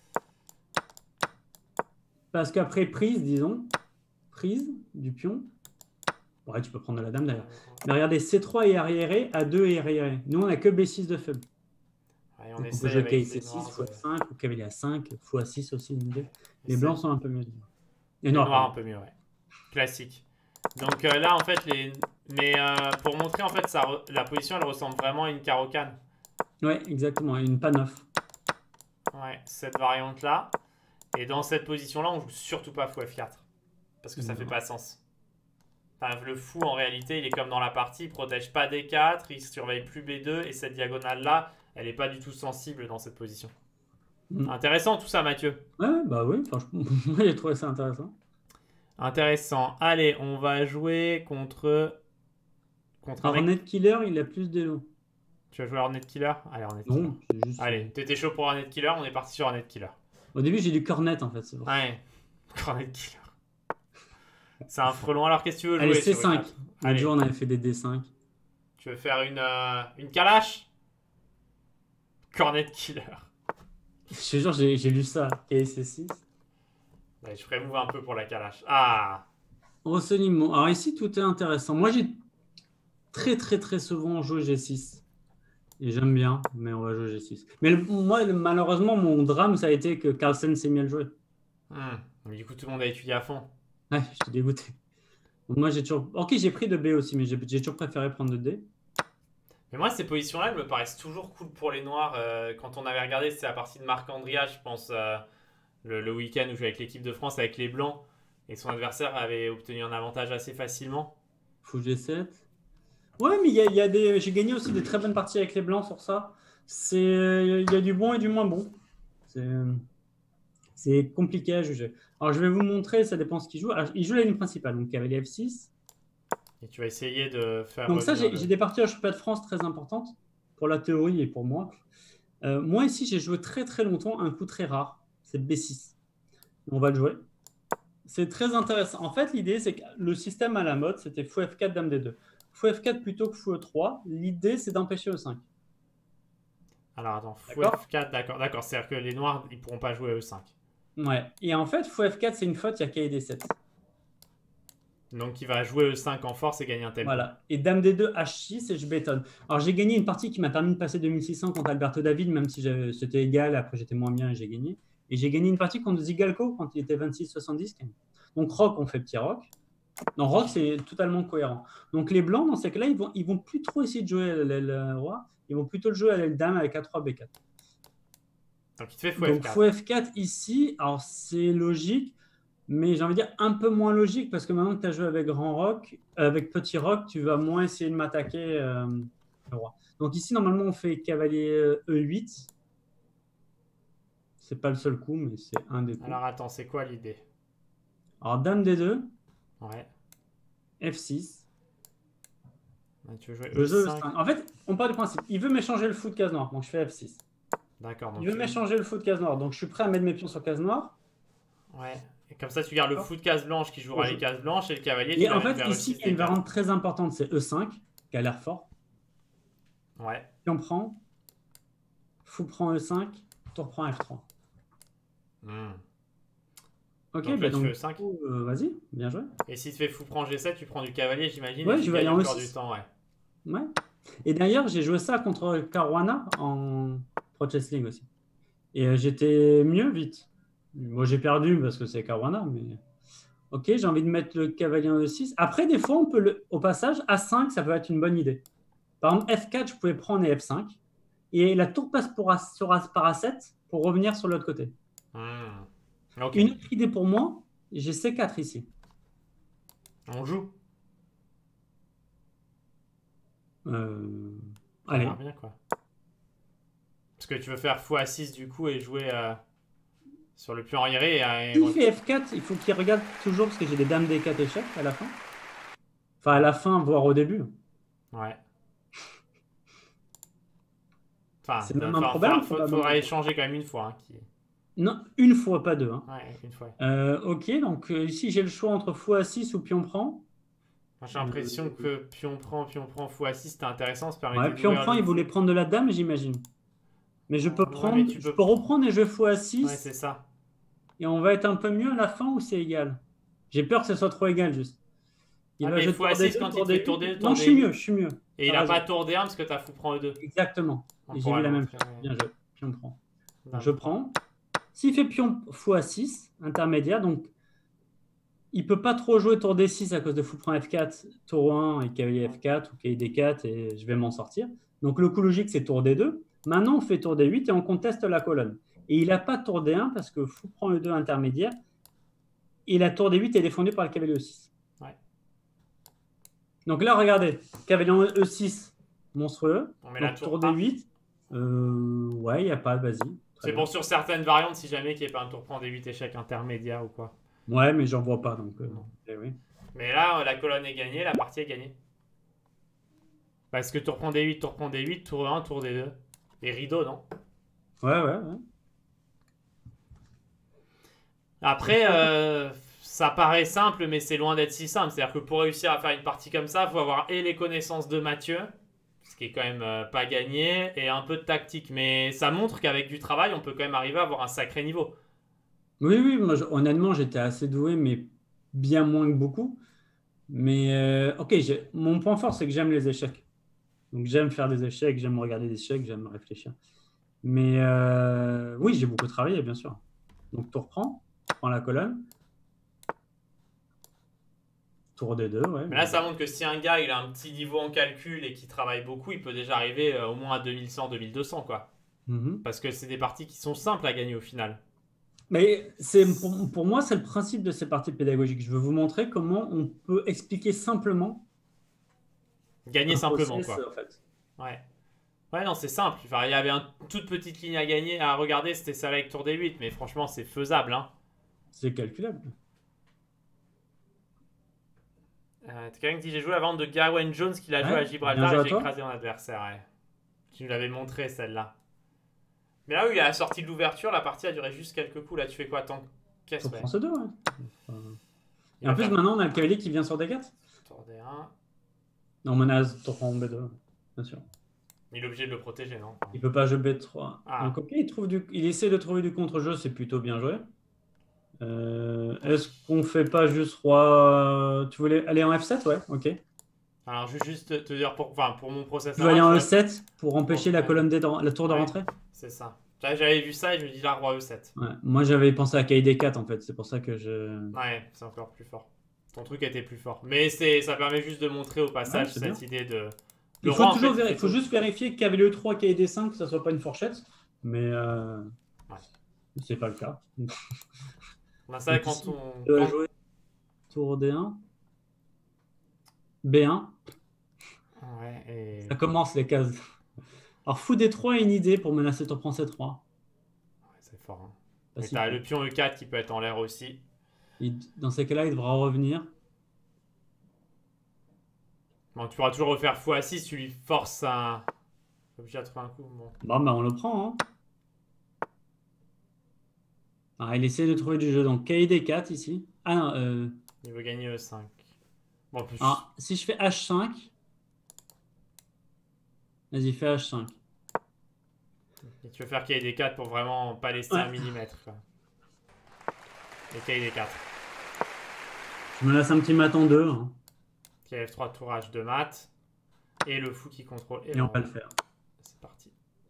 Parce qu'après prise, disons, prise du pion. Ouais, tu peux prendre de la dame d'ailleurs. Mais regardez, C3 est arriéré, A2 est arriéré. Nous, on n'a que B6 de faible. Ouais, on peut jouer KC6, x5, ou cavalier A5, x6 aussi. Les blancs sont un peu mieux. Les noirs un peu mieux, ouais. Classique. Donc là, en fait, pour montrer, en fait, la position, elle ressemble vraiment à une carocane. Ouais, exactement, une pas-neuf. Ouais, cette variante-là. Et dans cette position-là, on joue surtout pas fou F4. Parce que ça fait pas sens. Enfin, le fou, en réalité, il est comme dans la partie, il protège pas D4, il surveille plus B2, et cette diagonale-là, elle est pas du tout sensible dans cette position. Intéressant tout ça, Mathieu. Ouais, bah oui, moi j'ai trouvé ça intéressant. Intéressant. Allez, on va jouer contre Hornet Killer, il a plus d'élo. Tu vas jouer Hornet Killer? Allez, Hornet Killer. Non, c'est juste... Allez, t'étais chaud pour Hornet Killer, on est parti sur Hornet Killer. Au début, j'ai du cornet, en fait. C'est bon. Ouais, Hornet Killer. C'est un frelon. Alors, qu'est-ce que tu veux jouer? Allez, sur C5. une carte? L'autre Allez, jour, on avait fait des D5. tu veux faire une Kalash? Hornet Killer. Je te jure, j'ai lu ça. KC6. Allez, je ferai move un peu pour la Kalash. Ah! Renseignement. Alors ici, tout est intéressant. Moi, j'ai très souvent joué G6. Et j'aime bien, mais on va jouer G6. Mais moi, malheureusement, mon drame, ça a été que Carlsen s'est mis à le jouer. Mais du coup, tout le monde a étudié à fond. Ouais, je suis dégoûté. Donc, moi, j'ai toujours... Ok, j'ai pris de B aussi, mais j'ai toujours préféré prendre de D. Mais moi, ces positions-là, elles me paraissent toujours cool pour les Noirs. Quand on avait regardé, c'est la partie de Marc-Andrea, je pense, le week-end où je jouais avec l'équipe de France, avec les Blancs, et son adversaire avait obtenu un avantage assez facilement. Fou G7. Ouais, mais il y a des... j'ai gagné aussi des très bonnes parties avec les Blancs sur ça. Il y a du bon et du moins bon. C'est compliqué à juger. Alors, je vais vous montrer, ça dépend ce qu'il joue. Alors, il joue la ligne principale, donc cavalier F6. Et tu vas essayer de faire... Donc ça, j'ai des parties au championnat de France très importantes pour la théorie et pour moi. Moi, ici, j'ai joué très longtemps un coup très rare. C'est B6. On va le jouer. C'est très intéressant. En fait, l'idée, c'est que le système à la mode, c'était fou F4, dame D2. Fou F4 plutôt que fou E3. L'idée, c'est d'empêcher E5. Alors, attends, fou F4, d'accord. C'est-à-dire que les Noirs, ils pourront pas jouer E5. Ouais. Et en fait, fou F4, c'est une faute, il y a K et D7. Donc, il va jouer E5 en force et gagner un tempo. Voilà. Et dame D2, H6, et je bétonne. Alors, j'ai gagné une partie qui m'a permis de passer 2600 contre Alberto David, même si c'était égal. Après, j'étais moins bien et j'ai gagné. Et j'ai gagné une partie contre Zigalco quand il était 26-70. Donc, Rock, on fait petit Rock. Non, Rock, c'est totalement cohérent. Donc, les Blancs, dans ces cas-là, ils vont plus trop essayer de jouer le roi. Ils vont plutôt le jouer à la dame avec A3, B4. Donc, il te fait fou Donc, F4. fou F4 ici. Alors, c'est logique. Mais j'ai envie de dire un peu moins logique parce que maintenant que tu as joué avec grand rock, avec petit rock, tu vas moins essayer de m'attaquer le roi. Donc ici, normalement, on fait cavalier E8. C'est pas le seul coup, mais c'est un des coups. Alors attends, c'est quoi l'idée? Alors dame D2. Ouais. F6. Ouais, tu veux jouer Je joue E5. E5. En fait, on part du principe. Il veut m'échanger le fou de case noire, donc je fais F6. D'accord. Il veut m'échanger le fou de case noire, donc je suis prêt à mettre mes pions sur case noire. Ouais. Et comme ça, tu gardes le fou de case blanche qui jouera les cases blanches et le cavalier. Et en fait, ici, il y a une variante très importante, c'est E5, qui a l'air fort. Ouais. Pion prend. Fou prend E5. Tour prend F3. Ok, donc, bah tu fais E5. Vas-y, bien joué. Et si tu fais fou prend G7, tu prends du cavalier, j'imagine. Ouais, et je tu vais aller gagnes en encore E6. du temps, ouais. Ouais. Et d'ailleurs, j'ai joué ça contre Caruana en Pro Chess League aussi. Et j'étais mieux vite. Moi, j'ai perdu parce que c'est Caruana, mais... Ok, j'ai envie de mettre le cavalier en E6. Après, des fois, on peut au passage, A5, ça peut être une bonne idée. Par exemple, F4, je pouvais prendre et F5. Et la tour passe par A7 pour revenir sur l'autre côté. Okay. Une autre idée pour moi, j'ai C4 ici. On joue. Allez. Bien, quoi. Parce que tu veux faire fou A6 du coup et jouer sur le pion arriéré. Il fait F4, il faut qu'il regarde toujours parce que j'ai des dames D4 échecs à la fin. Enfin, à la fin, voire au début. Ouais. Enfin, c'est même un problème. Il faudra échanger quand même une fois. Non, une fois, pas deux. Ouais, une fois. Ok, donc ici j'ai le choix entre fou A6 ou pion prend. J'ai l'impression que pion prend, fou A6, c'était intéressant. Pion prend, il voulait prendre de la dame, j'imagine. Mais je peux prendre, je peux reprendre et jouer fou A6. Ouais, c'est ça. Et on va être un peu mieux à la fin ou c'est égal? J'ai peur que ce soit trop égal, juste. Mais fou A6 quand il fait tour D2. Non, je suis mieux. Et il n'a pas tour D1 parce que tu as fou prend E2. Exactement. Et j'ai vu la même chose. Bien joué. Pion prend. Je prends. S'il fait pion fou A6, intermédiaire, donc il ne peut pas trop jouer tour D6 à cause de fou prend F4, tour 1 et cavalier F4 ou cavalier D4 et je vais m'en sortir. Donc le coup logique, c'est tour D2. Maintenant, on fait tour D8 et on conteste la colonne. Et il n'a pas tour D1 parce que fou prend E2 intermédiaire et la tour D8 est défendue par le cavalier E6. Ouais. Donc là, regardez, cavalier E6, monstrueux. On met donc, la tour D8. Ouais, il n'y a pas, vas-y. C'est bon sur certaines variantes, si jamais qu'il n'y ait pas un tour prend D8 échec intermédiaire ou quoi. Ouais, mais j'en vois pas, donc oui. Mais là, la colonne est gagnée, la partie est gagnée. Parce que tour prend D8, tour prend D8, tour 1, tour D2. Et rideau, non? Ouais. Après, ça paraît simple, mais c'est loin d'être si simple. C'est-à-dire que pour réussir à faire une partie comme ça, il faut avoir et les connaissances de Mathieu, ce qui est quand même pas gagné, et un peu de tactique. Mais ça montre qu'avec du travail, on peut quand même arriver à avoir un sacré niveau. Oui, moi, honnêtement, j'étais assez doué, mais bien moins que beaucoup. Mais ok, mon point fort, c'est que j'aime les échecs. Donc j'aime faire des échecs, j'aime regarder des échecs, j'aime réfléchir. Mais oui, j'ai beaucoup travaillé, bien sûr. Donc tour prend la colonne. Tour D2, ouais. Mais là, ça montre que si un gars il a un petit niveau en calcul et qu'il travaille beaucoup, il peut déjà arriver au moins à 2100, 2200, quoi. Parce que c'est des parties qui sont simples à gagner au final. Mais pour moi, c'est le principe de ces parties pédagogiques. Je veux vous montrer comment on peut expliquer simplement. Gagner simplement, process, quoi. En fait. Ouais, non, c'est simple. Enfin, il y avait une toute petite ligne à gagner, à regarder, c'était ça avec tour D8, mais franchement, c'est faisable, hein. C'est calculable. T'as quelqu'un qui dit j'ai joué la vente de Gawain Jones qu'il a joué à Gibraltar et j'ai écrasé mon adversaire. Ouais. Tu nous l'avais montré celle-là. Mais là où il a sorti de l'ouverture, la partie a duré juste quelques coups. Là, tu fais quoi? Qu'est-ce que prend ce 2, ouais. Et en plus, faire... maintenant, on a le cavalier qui vient sur D4. Tour D1. Non, menace, tour prend B2, bien sûr. Il est obligé de le protéger, non? Il peut pas jouer B3. Ah. Donc, ok, il essaie de trouver du contre-jeu, c'est plutôt bien joué. Est-ce qu'on fait pas juste roi... Tu voulais aller en F7? Ouais, ok. Alors, juste te dire, pour mon processeur... Tu veux aller en E7 pour empêcher la colonne la tour de rentrée? C'est ça. J'avais vu ça et je me dis là, roi E7. Ouais. Moi, j'avais pensé à KD4 en fait, c'est pour ça que je... Ouais, c'est encore plus fort. Ton truc était plus fort. Mais ça permet juste de montrer au passage cette idée de... Il faut juste vérifier que cavalier E3, KD5, que ça soit pas une fourchette. Mais c'est pas le cas. On a ça quand on... jouer tour D1. B1. Ouais, et... Ça commence les cases. Alors, fou D3 est une idée pour menacer tour prend C3. Ouais, c'est fort. Hein. Et t'as le pion E4 qui peut être en l'air aussi. Dans ces cas-là, il devra revenir. Bon, tu pourras toujours refaire x6, tu lui forces un... Obligé à trouver un coup. Bon, bah on le prend. Hein. Alors, il essaie de trouver du jeu. Donc, KD4 ici. Ah non, il veut gagner E5. Bon, plus... Alors, si je fais H5... Vas-y, fais H5. Et tu veux faire KD4 pour vraiment pas laisser un millimètre. Quoi. Et KD4. Je me laisse un petit mat en 2. Hein. KF3 tour H2 mat. Et le fou qui contrôle. Et on va le faire. C'est parti.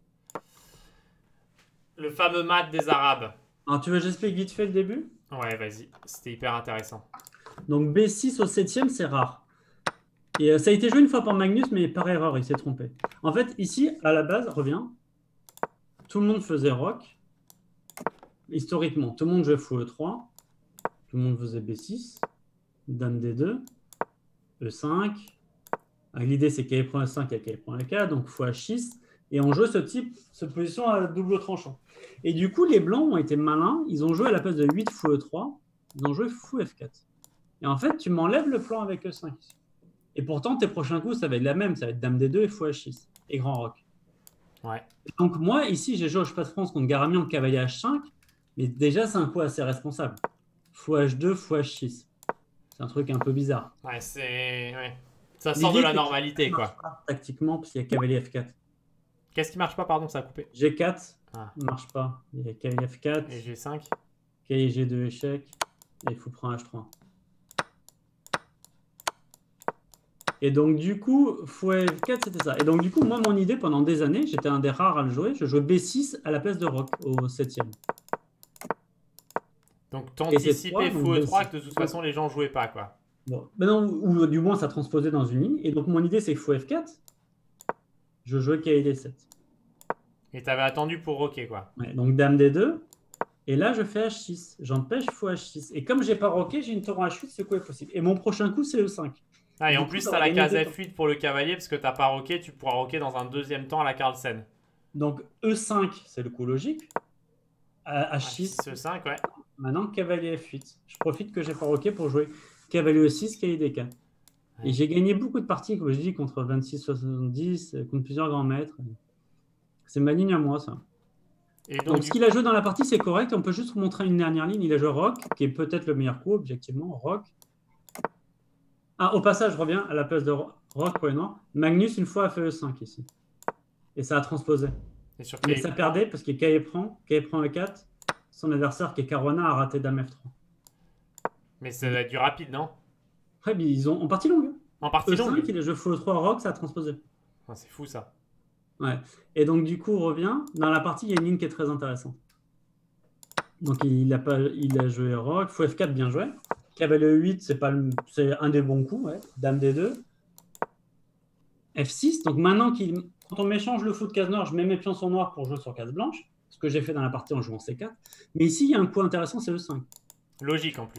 Le fameux mat des Arabes. Alors, tu veux que j'explique vite fait le début? Ouais, vas-y. C'était hyper intéressant. Donc, B6 au 7e, c'est rare. Et ça a été joué une fois par Magnus, mais par erreur, il s'est trompé. En fait, ici, à la base, reviens. Tout le monde faisait rock. Historiquement, tout le monde jouait fou E3. Tout le monde faisait B6. Dame D2. E5. L'idée, c'est qu'il prend E5 et qu'il prend E4, donc fou H6. Et on joue cette position à double tranchant. Et du coup, les blancs ont été malins. Ils ont joué à la place de 8 fou E3. Ils ont joué fou F4. Et en fait, tu m'enlèves le plan avec E5 ici. Et pourtant, tes prochains coups, ça va être la même. Ça va être Dame D2 et fou H6. Et grand rock. Ouais. Donc moi, ici, j'ai joué au Cheval de France contre Garamian, cavalier H5. Mais déjà, c'est un coup assez responsable. Fou H2, fou H6. C'est un truc un peu bizarre. Ouais, ça sort de la normalité, quoi. Tactiquement, parce qu'il y a cavalier F4. Qu'est-ce qui marche pas, pardon, ça a coupé? G4, ne marche pas. Il y a cavalier F4. Et G5. Cavalier G2, échec. Et il faut prendre H3. Et donc, du coup, fou F4, c'était ça. Et donc, du coup, moi, mon idée, pendant des années, j'étais un des rares à le jouer. Je jouais B6 à la place de rock au 7e. Donc, t'anticipais fou E3 que de toute façon, les gens jouaient pas, quoi. Bon. Ben non, ou du moins, ça transposait dans une ligne. Et donc, mon idée, c'est que fou F4, je jouais cavalier D7. Et t'avais attendu pour rocker, quoi. Ouais, donc, Dame D2. Et là, je fais H6. J'empêche fou H6. Et comme j'ai pas rocké, j'ai une tour en H8, ce coup est possible. Et mon prochain coup, c'est E5. Ah, et en plus, tu as la case F8 pour le cavalier, parce que tu n'as pas rocké, tu pourras rocker dans un deuxième temps à la Carlsen. Donc E5, c'est le coup logique. H6. E5, ouais. Maintenant, cavalier F8. Je profite que j'ai pas rocké pour jouer cavalier E6, cavalier D4. Et j'ai gagné beaucoup de parties, comme je dis, contre 26-70, contre plusieurs grands maîtres. C'est ma ligne à moi, ça. Et Donc, ce qu'il a joué dans la partie, c'est correct. On peut juste vous montrer une dernière ligne. Il a joué Rock, qui est peut-être le meilleur coup, objectivement. Rock. Ah, au passage, je reviens à la place de Rock pour les noirs. Magnus, une fois, a fait E5 ici. Et ça a transposé. Et sur Mais ça perdait parce que Kaye prend E4. Son adversaire, qui est Caruana, a raté Dame F3. Mais ça doit être du rapide, non? Après, ils ont en partie longue. En partie E5, longue? il a joué Fou 3 Rock, ça a transposé. Ah, c'est fou, ça. Ouais. Et donc, du coup, on revient. Dans la partie, il y a une ligne qui est très intéressante. Donc, il a joué Rock. Fou F4, bien joué. Cavalier E8, c'est un des bons coups. Ouais. Dame D2. F6. Donc, maintenant, quand on m'échange le fou de case noire, je mets mes pions sur noir pour jouer sur case blanche. Ce que j'ai fait dans la partie en jouant C4. Mais ici, il y a un coup intéressant, c'est E5. Logique, en plus.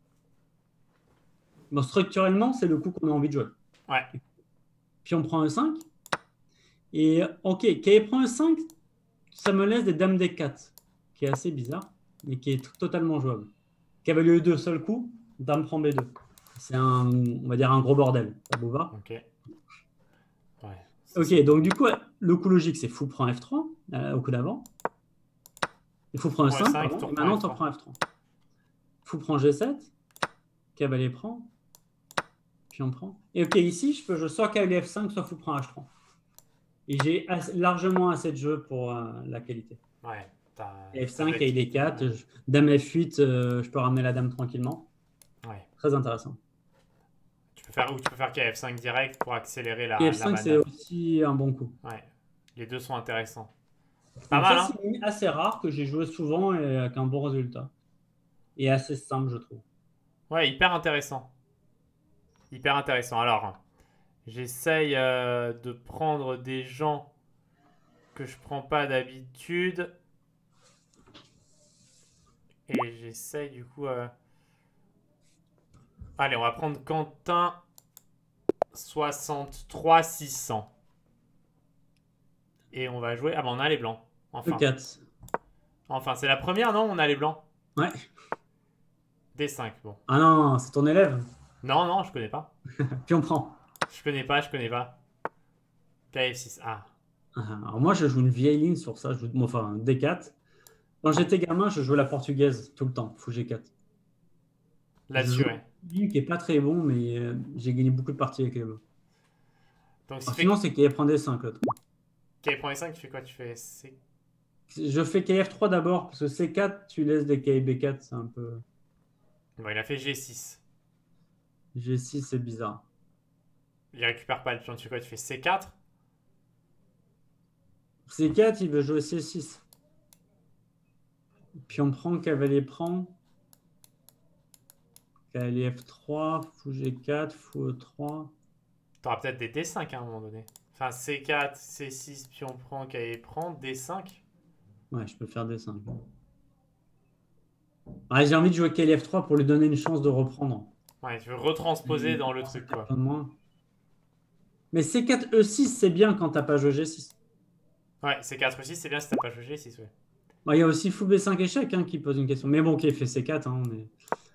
Bon, structurellement, c'est le coup qu'on a envie de jouer. Ouais. Puis on prend E5. Et ok, quand prend E5, ça me laisse des dames D4, qui est assez bizarre, mais qui est totalement jouable. Cavalier E2, seul coup, dame prend B2. C'est on va dire un gros bordel. Ça vous va? Ok. Ouais. Ok, donc du coup, le coup logique, c'est fou prend F3 au coup d'avant. Et fou prend E5, pardon, et maintenant, on prend F3. Fou prend G7, cavalier prend, puis on prend. Et ok, ici, je peux jouer soit cavalier F5, soit fou prend H3. Et j'ai largement assez de jeu pour la qualité. Ouais. F5 et D4, dame F8, je peux ramener la dame tranquillement. Ouais. Très intéressant. Tu peux faire KF5 direct pour accélérer la F5, c'est aussi un bon coup. Ouais. Les deux sont intéressants. Pas mal, ça, c'est assez rare que j'ai joué souvent et avec un bon résultat. Et assez simple, je trouve. Ouais, hyper intéressant. Hyper intéressant. Alors, j'essaye de prendre des gens que je prends pas d'habitude. Et j'essaye du coup... Allez, on va prendre Quentin 63 600. Et on va jouer... Ah bah on a les blancs. Enfin. E4. Enfin, c'est la première, non? On a les blancs. Ouais. D5, bon. Ah non, c'est ton élève. Non, non, je connais pas. Puis on prend. Je connais pas. KF6. Ah. Alors moi, je joue une vieille ligne sur ça. Enfin, D4. Quand j'étais gamin, je jouais la portugaise tout le temps. Fou G4. Là-dessus, ouais. Une ligne qui est pas très bon, mais j'ai gagné beaucoup de parties avec les bleus. Donc, sinon, c'est qu'il prend D5. KF prend D5, tu fais quoi? Tu fais C... Je fais KF3 d'abord, parce que C4, tu laisses des KB4, c'est un peu... Bon, il a fait G6. G6, c'est bizarre. Il récupère pas le pion, tu fais quoi? Tu fais C4? C4, il veut jouer C6. Puis on prend, cavalier prend. Cavalier F3, fou G4, fou E3. T'auras peut-être des D5 à un moment donné. Enfin, C4, C6, pion prend, cavalier prend, D5. Ouais, je peux faire D5. Ah, j'ai envie de jouer cavalier F3 pour lui donner une chance de reprendre. Ouais, tu veux retransposer dans le truc, quoi. Mais C4, E6, c'est bien quand t'as pas joué G6. Ouais, C4, E6, c'est bien si t'as pas joué G6, ouais. Il y a aussi fou B5 échec qui pose une question. Mais bon, qui fait C4, mais...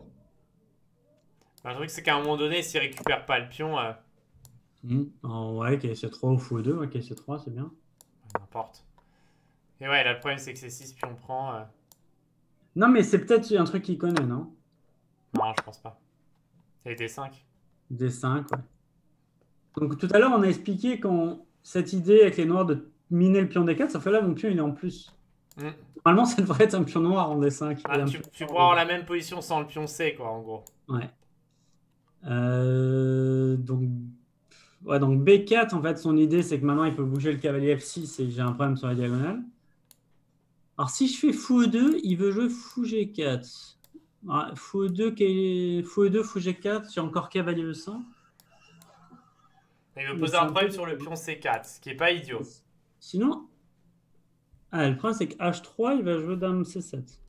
Le truc, c'est qu'à un moment donné, s'il récupère pas le pion... ouais, KC3 ou fou 2, ouais, KC3, c'est bien. N'importe. Et ouais, là, le problème, c'est que C6, pion prend... Non, mais c'est peut-être un truc qu'il connaît, non? Non, je pense pas. C'est D5. D5, ouais. Donc tout à l'heure, on a expliqué cette idée avec les noirs de miner le pion D4, sauf que là, mon pion, il est en plus. Normalement, ça devrait être un pion noir en D5. Ah, tu pourras avoir la même position sans le pion C, quoi, en gros. Ouais. Donc B4, en fait, son idée, c'est que maintenant, il peut bouger le cavalier F6 et que j'ai un problème sur la diagonale. Alors, si je fais fou E2, il veut jouer fou G4. Ah, fou E2, fou G4, j'ai encore cavalier E5. Il veut poser un problème sur le pion C4, ce qui est pas idiot. Sinon, le problème, c'est que H3, il va jouer dame C7.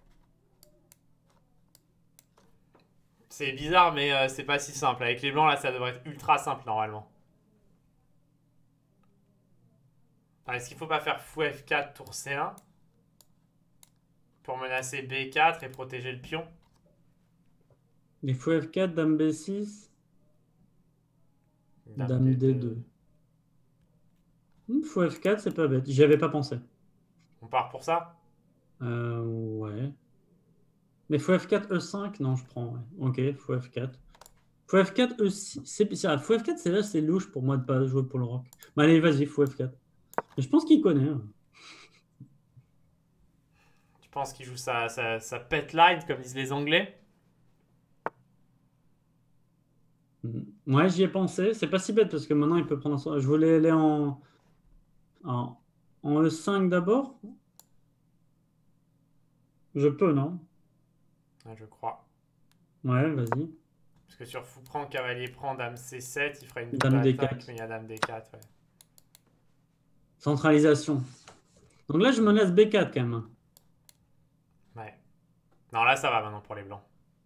C'est bizarre, mais c'est pas si simple. Avec les blancs, là, ça devrait être ultra simple, normalement. Est-ce qu'il faut pas faire fou F4, tour C1 pour menacer B4 et protéger le pion? Mais fou F4, dame B6. Dame D2. Fou F4, c'est pas bête. J'y avais pas pensé. On part pour ça? Ouais. Mais fou F4, E5, non, je prends. Ouais. Ok, fou F4. Fou F4, E6. Fou F4, c'est là, c'est louche pour moi de pas jouer pour le rock. Mais allez, vas-y, fou F4. Mais je pense qu'il connaît. Hein. Tu penses qu'il joue sa pet line, comme disent les Anglais? Ouais, j'y ai pensé. C'est pas si bête parce que maintenant il peut prendre son. Je voulais aller en, en E5 d'abord. Je peux, non? Ouais, je crois. Ouais, vas-y. Parce que sur fou prend, cavalier prend, dame C7, il ferait une double Dame attaque, D4. mais il y a dame D4, ouais. Centralisation. Donc là, je me laisse B4 quand même. Ouais. Non, là, ça va maintenant pour les blancs.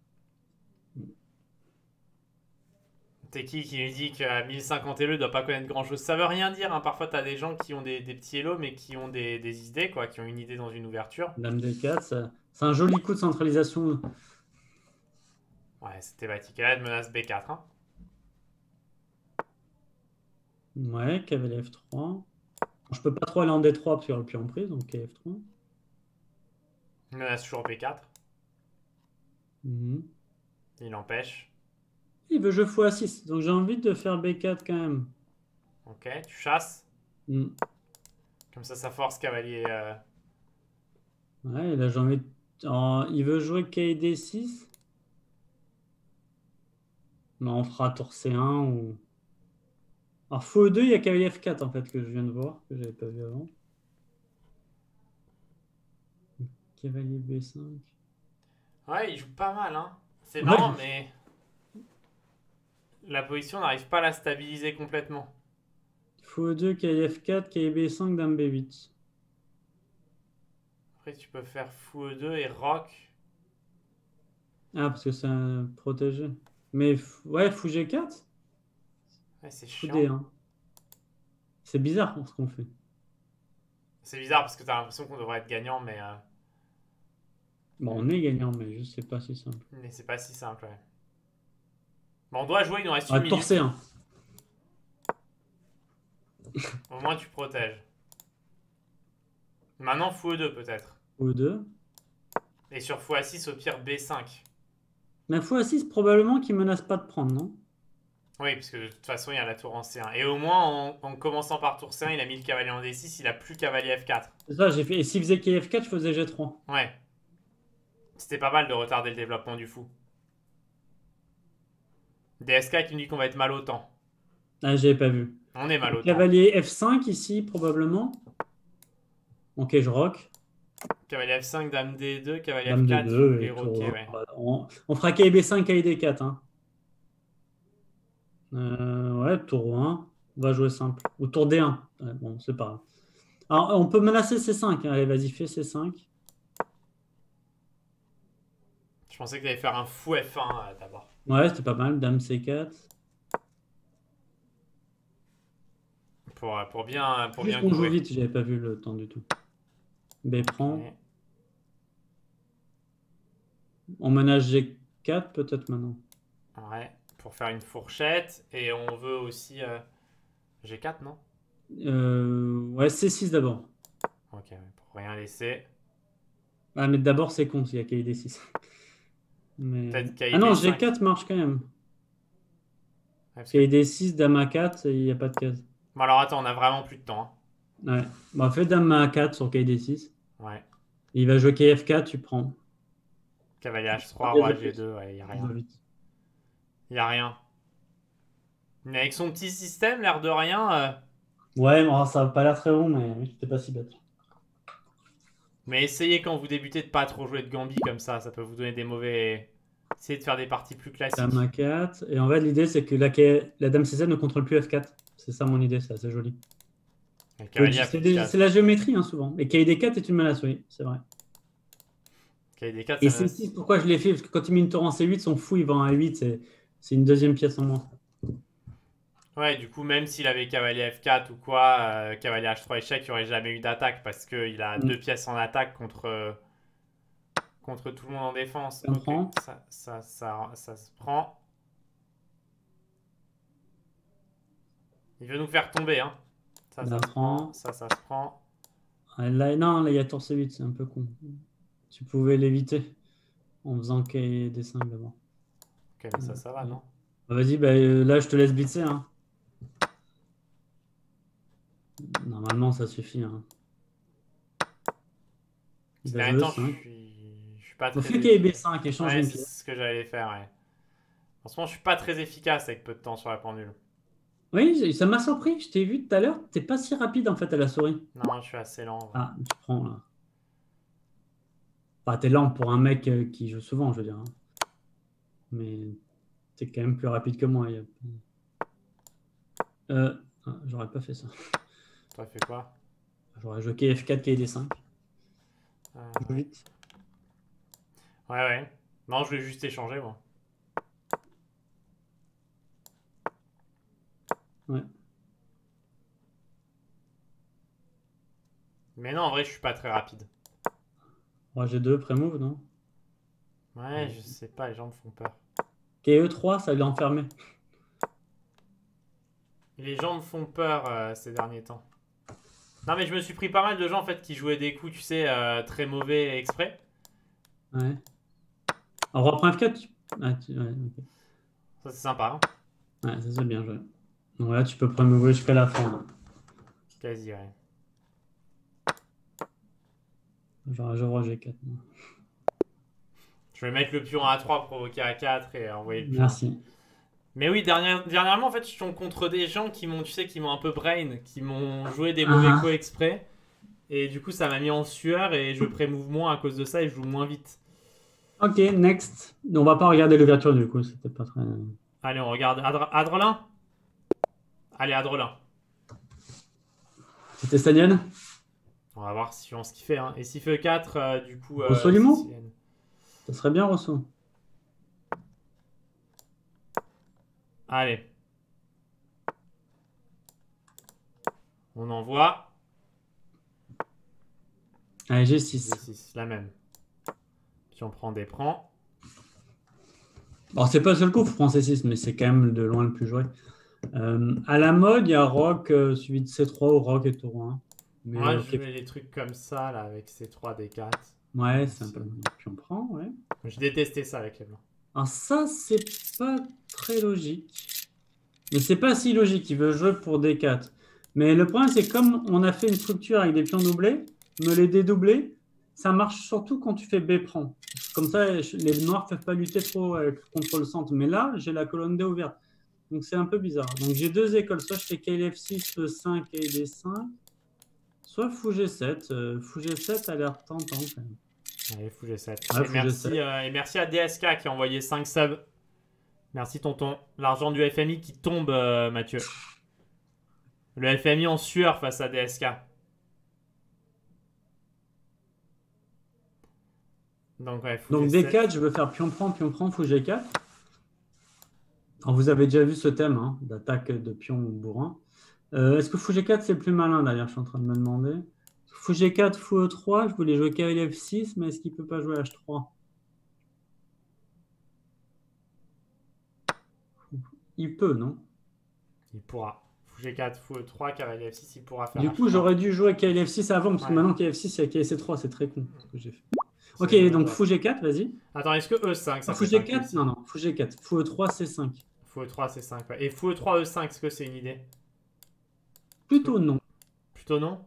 T'es qui lui dit qu'à 1050 Elo, il doit pas connaître grand chose? Ça veut rien dire, hein. Parfois, t'as des gens qui ont des petits Elo, mais qui ont des idées, quoi, qui ont une idée dans une ouverture. Dame D4, c'est un joli coup de centralisation. Ouais, c'est thématique. Et là, elle menace B4, hein. Ouais, cavalier F3. Je peux pas trop aller en D3 parce qu'il y aura le pion en prise, donc F3. Elle menace toujours B4. Mhm. Il empêche. Il veut jouer fou A6, donc j'ai envie de faire B4 quand même. Ok, tu chasses. Mhm. Comme ça force cavalier. Ouais, là j'ai envie il veut jouer KD6. Mais on fera tour C1 ou. Alors, fou E2, il y a cavalier F4 en fait que je viens de voir, que j'avais pas vu avant. Cavalier B5. Ouais, il joue pas mal, hein. C'est Ouais. marrant, mais la position n'arrive pas à la stabiliser complètement. Fou E2, cavalier F4, cavalier B5, dame B8. Après, tu peux faire fou E2 et rock. Ah, parce que c'est un protégé. Mais ouais, fou G4, Ouais, c'est fou chiant. D1. C'est bizarre ce qu'on fait. C'est bizarre parce que t'as l'impression qu'on devrait être gagnant, Bon, on est gagnant, mais je sais pas si simple. mais c'est pas si simple, ouais. Bon, on doit jouer, il nous reste Ah, une tour minute. C1. Au moins, tu protèges. Maintenant, fou E2 peut-être. Fou E2. Et sur fou A6, au pire B5. Mais fou A6, probablement qu'il menace pas de prendre, non? Oui, parce que de toute façon, il y a la tour en C1. Et au moins, en commençant par tour C1, il a mis le cavalier en D6, il a plus cavalier F4. C'est ça, j'ai fait. Et s'il faisait cavalier F4, je faisais G3. Ouais. C'était pas mal de retarder le développement du fou. DSK qui nous dit qu'on va être mal au temps. Ah, j'avais pas vu. On est mal au temps. Cavalier F5 ici, probablement. Ok, je rock. Cavalier F5, dame D2, cavalier Dame F4, vous D2 voulez et roquer, tour. ouais. On fera KIB 5, KID 4. Hein. Ouais, tour 1. On va jouer simple. Ou tour D1. Ouais, bon, c'est pas grave. Alors, on peut menacer C5. Allez, vas-y, fais C5. Je pensais que t'allais faire un fou F1 d'abord. Ouais, c'était pas mal. Dame C4. Pour bien Juste qu'on joue couver. vite, j'avais pas vu le temps du tout. B prend. Ok. On menage G4 peut-être maintenant. Ouais, pour faire une fourchette. Et on veut aussi G4, non? Ouais, C6 d'abord. Ok, ouais, pour rien laisser. Ah, mais d'abord, c'est con s'il y a KID 6. Mais... Peut-être Ah non, KID5. G4 marche quand même. Ouais, parce que... KID 6, Dame A4, il n'y a pas de case. Bon, alors attends, on a vraiment plus de temps, Ouais. Bon, fais Dame A4 sur KID 6. hein. Ouais. Il va jouer KF4, tu prends. Cavalier Ah, H3, déjà roi plus. G2, ouais, y a Il va rien. vite. Y a rien. Mais avec son petit système, l'air de rien. Ouais, bon, ça n'a pas l'air très bon, mais oui, c'était pas si bête. Mais essayez quand vous débutez de pas trop jouer de Gambit comme ça peut vous donner des mauvais. Essayez de faire des parties plus Dame classiques. A4. Et en fait, l'idée, c'est que la Dame C7 ne contrôle plus F4. C'est ça mon idée, c'est assez joli. Le cavalier a plus de C'est cases. la géométrie, hein, souvent. Et KID4 est une menace, oui, c'est vrai. KID4, Et ça menace. C6, pourquoi je l'ai fait? Parce que quand il met une tour en C8, son fou, il va en A8. C'est une deuxième pièce en moins. Ouais, du coup, même s'il avait cavalier F4 ou quoi, cavalier H3 échec, il n'y aurait jamais eu d'attaque parce qu'il a Mm. deux pièces en attaque contre tout le monde en défense. Ça me Ok, prend. ça se prend. Il veut nous faire tomber, hein. Ça se prend. Ça se prend. Là, non, là, il y a tour C8, c'est un peu con. Tu pouvais l'éviter en faisant cavalier D5 d'abord. Ok, mais ça va, non? Vas-y, bah, là, je te laisse blitzer. Hein. Normalement, ça suffit. Hein. Ces derniers temps, je suis pas très... On fait cavalier B5 et change une pièce. C'est ce que j'allais faire, ouais. En ce moment, je suis pas très efficace avec peu de temps sur la pendule. Oui, ça m'a surpris. Je t'ai vu tout à l'heure. T'es pas si rapide, en fait, à la souris. Non, je suis assez lent. Ah, tu prends, là. Enfin, t'es lent pour un mec qui joue souvent, je veux dire. Hein. Mais t'es quand même plus rapide que moi. J'aurais pas fait ça. T'aurais fait quoi? J'aurais joué KF4, KD5. Vite. Ouais. Non, je vais juste échanger, moi. Ouais. Mais non, en vrai, je suis pas très rapide. Roi G2, pré-move, non? Ouais, je sais pas, les gens me font peur. KE3, ça l'a enfermé. Les gens me font peur ces derniers temps. Non, mais je me suis pris pas mal de gens en fait qui jouaient des coups, tu sais, très mauvais exprès. Ouais. On reprend F4. Ouais, okay. Ça, c'est sympa. Hein. Ouais, ça c'est bien joué. Donc là, tu peux pré-mover jusqu'à la fin. Hein. Quasi, ouais. Genre, je roi G4. Moi. Je vais mettre le pion à A3, provoquer A4 et envoyer le pion. Merci. Mais oui, dernièrement, en fait, je tombe contre des gens qui m'ont, tu sais, qui m'ont un peu brain, qui m'ont joué des mauvais coups exprès. Et du coup, ça m'a mis en sueur et je pré-move moins à cause de ça et je joue moins vite. Ok, next. On va pas regarder l'ouverture du coup, c'était pas très... Allez, on regarde Adrelin. Allez, Adrelin. C'était Stadion. On va voir si on se kiffait. Hein. Et si fait 4, du coup... Rosso Limon. Ça serait bien, Rosso. Allez. On envoie. Allez, G6. G6, la même. Puis on prend des prends. Bon, c'est pas le seul coup, faut prendre C6, mais c'est quand même de loin le plus joué. À la mode, il y a Rock suivi de C3 ou Rock et Tour 1. Mais, moi, je fais des trucs comme ça, là, avec C3, D4. Ouais, c'est un peu... Puis on prend, ouais. Je détestais ça avec les blancs. Alors ça, c'est pas très logique. Mais c'est pas si logique, il veut jouer pour D4. Mais le problème, c'est comme on a fait une structure avec des pions doublés, me les dédoubler, ça marche surtout quand tu fais B prend. Comme ça, les noirs ne peuvent pas lutter trop contre le centre. Mais là, j'ai la colonne D ouverte. Donc c'est un peu bizarre. Donc j'ai deux écoles. Soit je fais KLF6, E5 et D5. Soit fou G7. Fou G7 a l'air tentant quand même. Allez, fou G7. Ouais, et, merci, et merci à DSK qui a envoyé 5 subs. Merci tonton. L'argent du FMI qui tombe, Mathieu. Le FMI en sueur face à DSK. Donc, ouais, donc D4, je veux faire pion prend, fou G4. Alors, vous avez déjà vu ce thème hein, d'attaque de pion ou bourrin. Est-ce que fou G4 c'est plus malin d'ailleurs? Je suis en train de me demander. Fou G4, fou E3, je voulais jouer cavalier F6, mais est-ce qu'il ne peut pas jouer H3? Il peut, non? Il pourra. Fou G4, fou E3, cavalier F6, il pourra faire Du coup, j'aurais dû jouer cavalier F6 avant, parce que maintenant cavalier F6, il y a cavalier C3, c'est très con ce que j'ai fait. Ok, donc fou G4, vas-y. Attends, est-ce que E5 ça fou G4? Non, fou G4. Fou E3, C5. Fou E3, C5. Ouais. Et fou E3, E5, est-ce que c'est une idée? Plutôt non. Plutôt non?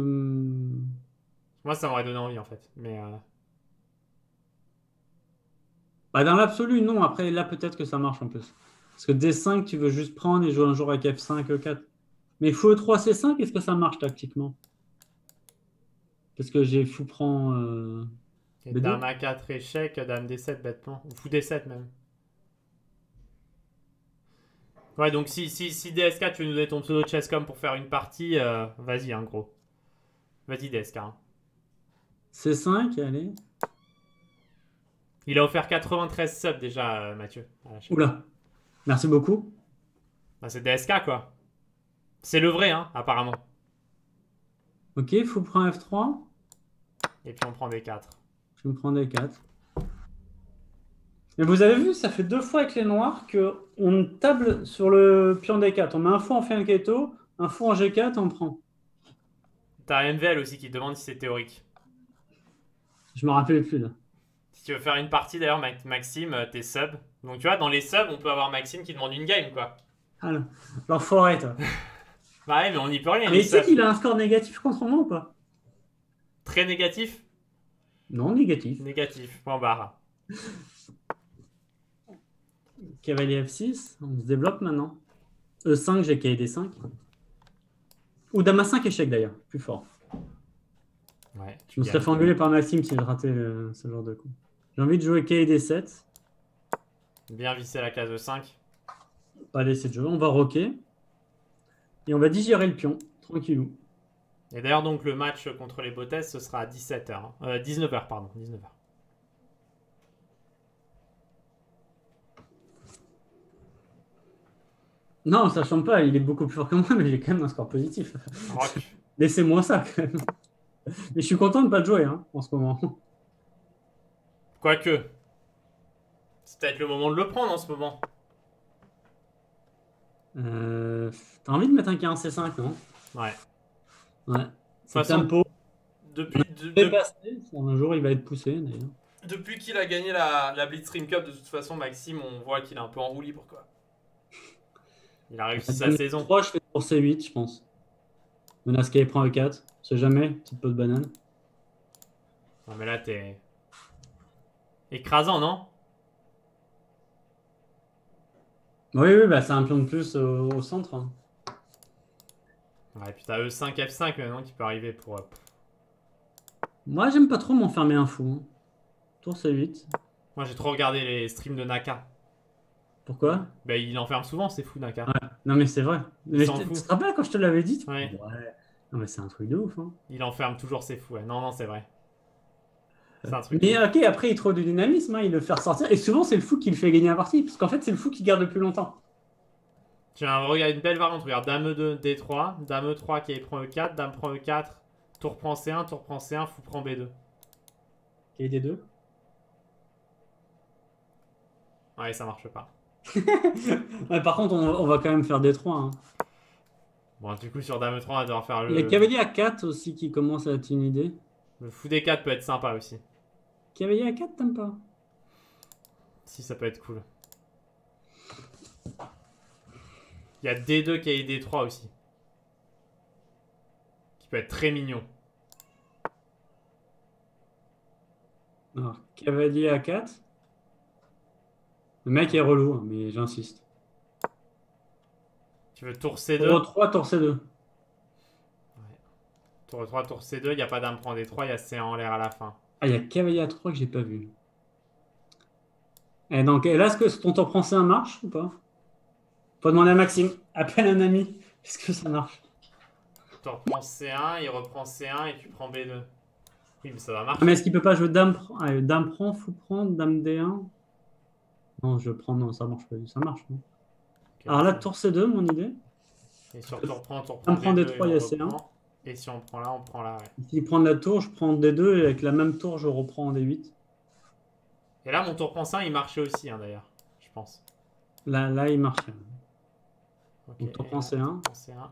Moi, ça m'aurait donné envie, en fait. Mais... Bah, dans l'absolu, non. Après, là, peut-être que ça marche en plus. Parce que D5, tu veux juste prendre et jouer un jour avec F5, E4. Mais fou E3, C5, est-ce que ça marche tactiquement? Parce que j'ai fou prend... Et dame A4 échec, dame D7 bêtement. Ou fou D7 même. Ouais, donc si DSK, tu veux nous donner ton pseudo de chesscom pour faire une partie, vas-y, hein, gros. Vas-y, DSK. Hein. C5, allez. Il a offert 93 subs déjà, Mathieu. Oula, merci beaucoup. Bah, c'est DSK, quoi. C'est le vrai, hein, apparemment. Ok, fou prend F3. Et puis on prend D4. Je me prends D4. Mais vous avez vu, ça fait 2 fois avec les noirs qu'on table sur le pion D4. On met un fou en fait un keto, un fou en G4, on prend. T'as MVL aussi qui te demande si c'est théorique. Je me rappelle plus là. Si tu veux faire une partie d'ailleurs, Maxime, t'es sub. Donc tu vois, dans les subs, on peut avoir Maxime qui demande une game, quoi. Ah, l'enfoiré, toi. Bah ouais, mais on n'y peut rien. Mais les tu sais subs. qu'il a un score négatif contre moi ou pas? Très négatif. Non, négatif. Négatif, point barre. Cavalier F6, on se développe maintenant. E5, j'ai KD 5. Ou Dame A5 échec d'ailleurs, plus fort. Ouais, Je me serais fait engueuler par Maxime si je ratais ce genre de coup. J'ai envie de jouer KD 7. Bien visser la case E5. Pas laisser de jouer, on va rocker. Et on va digérer le pion, tranquillou. Et d'ailleurs, donc, le match contre les Bottes, ce sera à 17h. 19h, pardon. 19h. Non, ça change pas, il est beaucoup plus fort que moi, mais il est quand même un score positif. Rock. Laissez-moi ça quand même. Mais je suis content de ne pas le jouer hein, en ce moment. Quoique. C'est peut-être le moment de le prendre en ce moment. T'as envie de mettre un 15 C5, non? Ouais. Ouais. C'est tempo. Depuis, un jour, il va être poussé d'ailleurs. Depuis qu'il a gagné la Blitzstream Cup, de toute façon, Maxime, on voit qu'il est un peu en roue libre, quoi. Il a réussi sa saison. 3, je fais pour C8, je pense. Menace qui prend E4. On sait jamais, petite peau de banane. Non, mais là, t'es écrasant, non? Oui, oui, bah c'est un pion de plus au centre. Hein. Ouais, puis t'as E5, F5 maintenant qui peut arriver pour. Moi, j'aime pas trop m'enfermer un fou. Hein. Tour C8. Moi, j'ai trop regardé les streams de Naka. Pourquoi? Bah, il enferme souvent, c'est fou, Naka. Ouais. Non, mais c'est vrai. Mais tu te rappelles quand je te l'avais dit? Ouais. Non, mais c'est un truc de ouf. Hein. Il enferme toujours ses fous. Ouais. Non, non, c'est vrai. C'est un truc. Mais ok, après, il trouve du dynamisme, hein, il le fait ressortir. Et souvent, c'est le fou qui le fait gagner la partie. Parce qu'en fait, c'est le fou qui garde le plus longtemps. Tiens, regarde une belle variante. Regarde Dame E2, D3. Dame E3 qui prend E4. Dame prend E4. Tour prend C1. Tour prend C1. Fou prend B2. Et des deux. Ouais, ça marche pas. Ouais, par contre, on va quand même faire D3. Hein. Bon, du coup, sur Dame E3, on va devoir faire le. Il y a cavalier A4 aussi qui commence à être une idée. Le fou D4 peut être sympa aussi. Cavalier A4, t'aimes pas? Si, ça peut être cool. Il y a D2 qui est D3 aussi. Qui peut être très mignon. Alors, cavalier A4. Le mec est relou, hein, mais j'insiste. Tu veux tour C2? Tour 3, tour C2. Ouais. Tour 3, tour C2, il n'y a pas dame prend D3, il y a C1 en l'air à la fin. Ah, il y a cavalier A3 que j'ai pas vu. Et donc, là, est-ce que ton tour prend C1 marche ou pas? Faut demander à Maxime. Appelle un ami. Est-ce que ça marche? Tu reprends C1, il reprend C1 et tu prends B2. Oui, mais ça va marcher. Ah, mais est-ce qu'il peut pas jouer dame prend, fou prend, dame D1? Non, je prends, non, ça marche pas. Ça marche. Non okay, alors là, tour C2, mon idée. Et sur tour prend on prend D3, il y a C1. Et si on prend là, on prend là. Ouais. S'il prend de la tour, je prends D2 et avec la même tour, je reprends en D8. Et là, mon tour prend C1, il marchait aussi, hein, d'ailleurs, je pense. Là, il marchait. Okay, mon tour prend C1.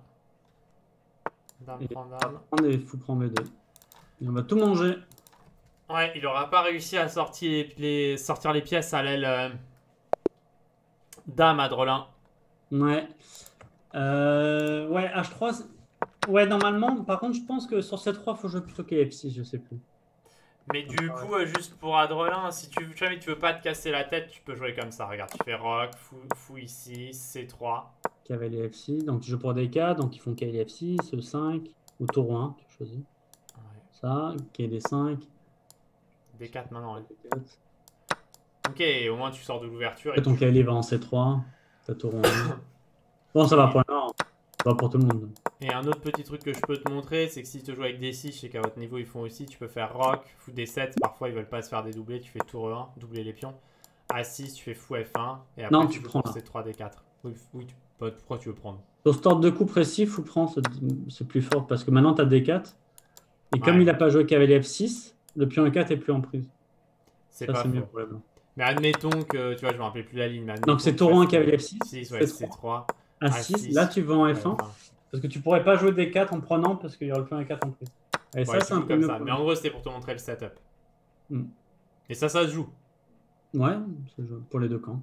Dame prend dame. Et fou prend B2. Et on va tout manger. Ouais, il aura pas réussi à sortir les pièces à l'aile dame à Drelin. Ouais. Ouais, H3. Ouais, normalement, par contre, je pense que sur C3, il faut jouer plutôt KF6, je sais plus. Mais du coup, juste pour Adrelin, si jamais tu veux pas te casser la tête, tu peux jouer comme ça. Regarde, tu fais Rock, fou ici, C3. Cavalier F6, donc tu joues pour DK, donc ils font cavalier F6, E5, ou tour 1, tu choisis. Ouais. Ça, KD5. D4 maintenant. Ouais. D4. Ok, au moins tu sors de l'ouverture. Et ton cavalier va en C3, ta tour en 1. Bon, ça va pour le nord, ça va pour tout le monde. Et un autre petit truc que je peux te montrer, c'est que si tu joues avec D6, je sais qu'à votre niveau ils font aussi, tu peux faire Rock, fou D7, parfois ils veulent pas se faire dédoubler, tu fais tour E1, doubler les pions. A6, tu fais fou F1, et après non, tu prends C3, D4. Oui, pourquoi tu veux prendre? Sur ce ordre de coup précis, fou prend, c'est plus fort, parce que maintenant tu as D4, et comme il n'a pas joué cavalier F6, le pion E4 est plus en prise. C'est pas faux. Mais admettons que, tu vois, je me rappelle plus la ligne. Mais Donc c'est taureau 1, cavalier F6. 6, ouais, c'est 3. A6, là tu vas en F1. Ouais, parce que tu pourrais pas jouer D4 en prenant parce qu'il y aura le pion A4 en plus. Et ouais, ça, c'est un peu comme mieux. ça. Mais en gros, c'était pour te montrer le setup. Mm. Et ça se joue. Ouais, ça joue pour les deux camps.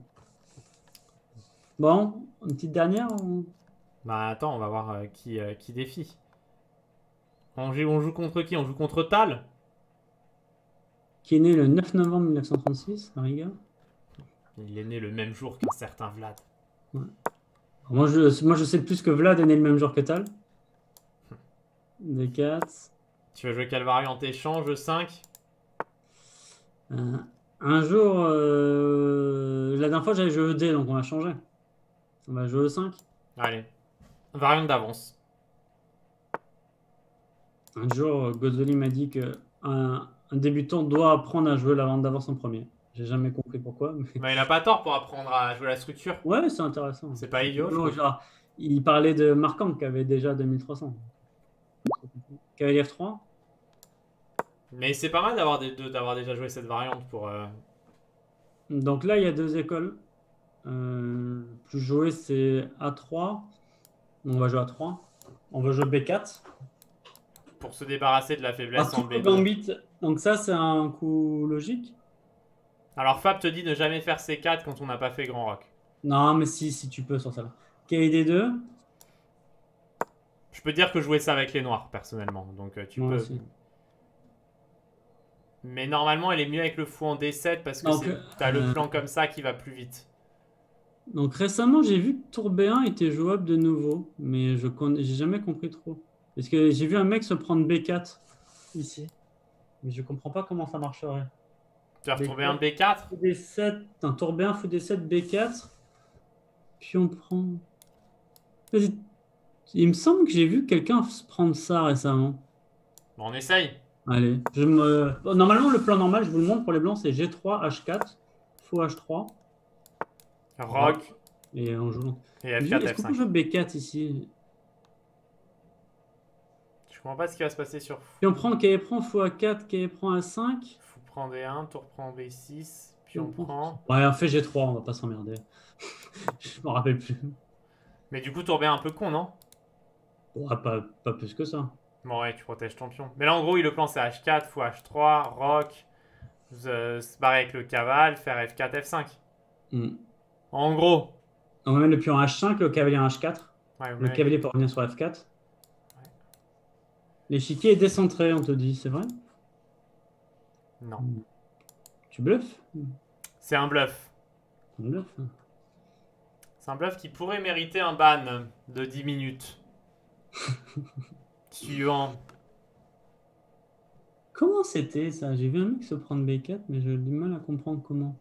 Bon, une petite dernière ou... Bah attends, on va voir qui défie. On joue contre qui? On joue contre Tal? Qui est né le 9 novembre 1936, à rigueur. Il est né le même jour qu'un certain Vlad. Ouais. Moi, je sais plus que Vlad est né le même jour que Tal. D4. Tu vas jouer quelle variante? Échange 5? Un jour, la dernière fois j'avais joué E D, donc on va changer. On va jouer E5. Allez. Variante d'avance. Un jour, Gozzoli m'a dit que un débutant doit apprendre à jouer la variante d'avance en premier. J'ai jamais compris pourquoi. Mais il n'a pas tort pour apprendre à jouer la structure. Ouais, c'est intéressant. C'est pas idiot. Genre, il parlait de Marquand qui avait déjà 2300. Cavalier F3. Mais c'est pas mal d'avoir déjà joué cette variante pour... Donc là, il y a deux écoles. Le plus joué, c'est A3. On va jouer A3. On va jouer B4. Pour se débarrasser de la faiblesse en B2. Gambit. Donc ça, c'est un coup logique. Alors Fab te dit de jamais faire C4 quand on n'a pas fait Grand Rock. Non, mais si tu peux sur ça là. KD2. Je peux dire que jouer ça avec les noirs, personnellement. Donc tu peux... Aussi. Mais normalement, elle est mieux avec le fou en D7 parce que t'as le plan comme ça qui va plus vite. Donc récemment, j'ai vu que tour B1 était jouable de nouveau, mais j'ai jamais compris trop. Parce que j'ai vu un mec se prendre B4 ici, mais je comprends pas comment ça marcherait. Tu as retrouvé un B4 fou D7, un tour B1, fou D7, B4, puis on prend... Il me semble que j'ai vu quelqu'un se prendre ça récemment. Bon, on essaye. Allez, normalement, le plan normal, je vous le montre pour les blancs, c'est G3, H4, fou H3. Rock. Et on joue. Et F4, Est-ce qu'on joue B4 ici? Je comprends pas ce qui va se passer sur fou. Puis on prend K prend fou A4, K prend A5. Fou prend D1, tour prend B6, puis on prend... Ouais, on fait G3, on va pas s'emmerder. Je m'en rappelle plus. Mais du coup, tour B1 un peu con, non? Ouais, pas plus que ça. Bon, ouais, tu protèges ton pion. Mais là, en gros, le plan, c'est H4, fou H3, rock, se barrer avec le cavale, faire F4, F5. En gros. On va mettre le pion H5, le cavalier en H4. Ouais, le cavalier peut revenir sur F4. Ouais. L'échiquier est décentré, on te dit, c'est vrai? Non. Tu bluffes? C'est un bluff. Un bluff. C'est un bluff qui pourrait mériter un ban de 10 minutes. Suivant. Comment c'était ça? J'ai vu un mec se prendre B4, mais j'ai du mal à comprendre comment.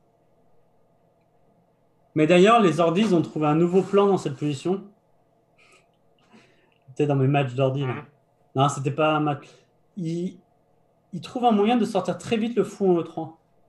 Mais d'ailleurs, les ordis, ils ont trouvé un nouveau plan dans cette position. C'était dans mes matchs d'ordi. Non, c'était pas un match. Ils trouvent un moyen de sortir très vite le fou en E3.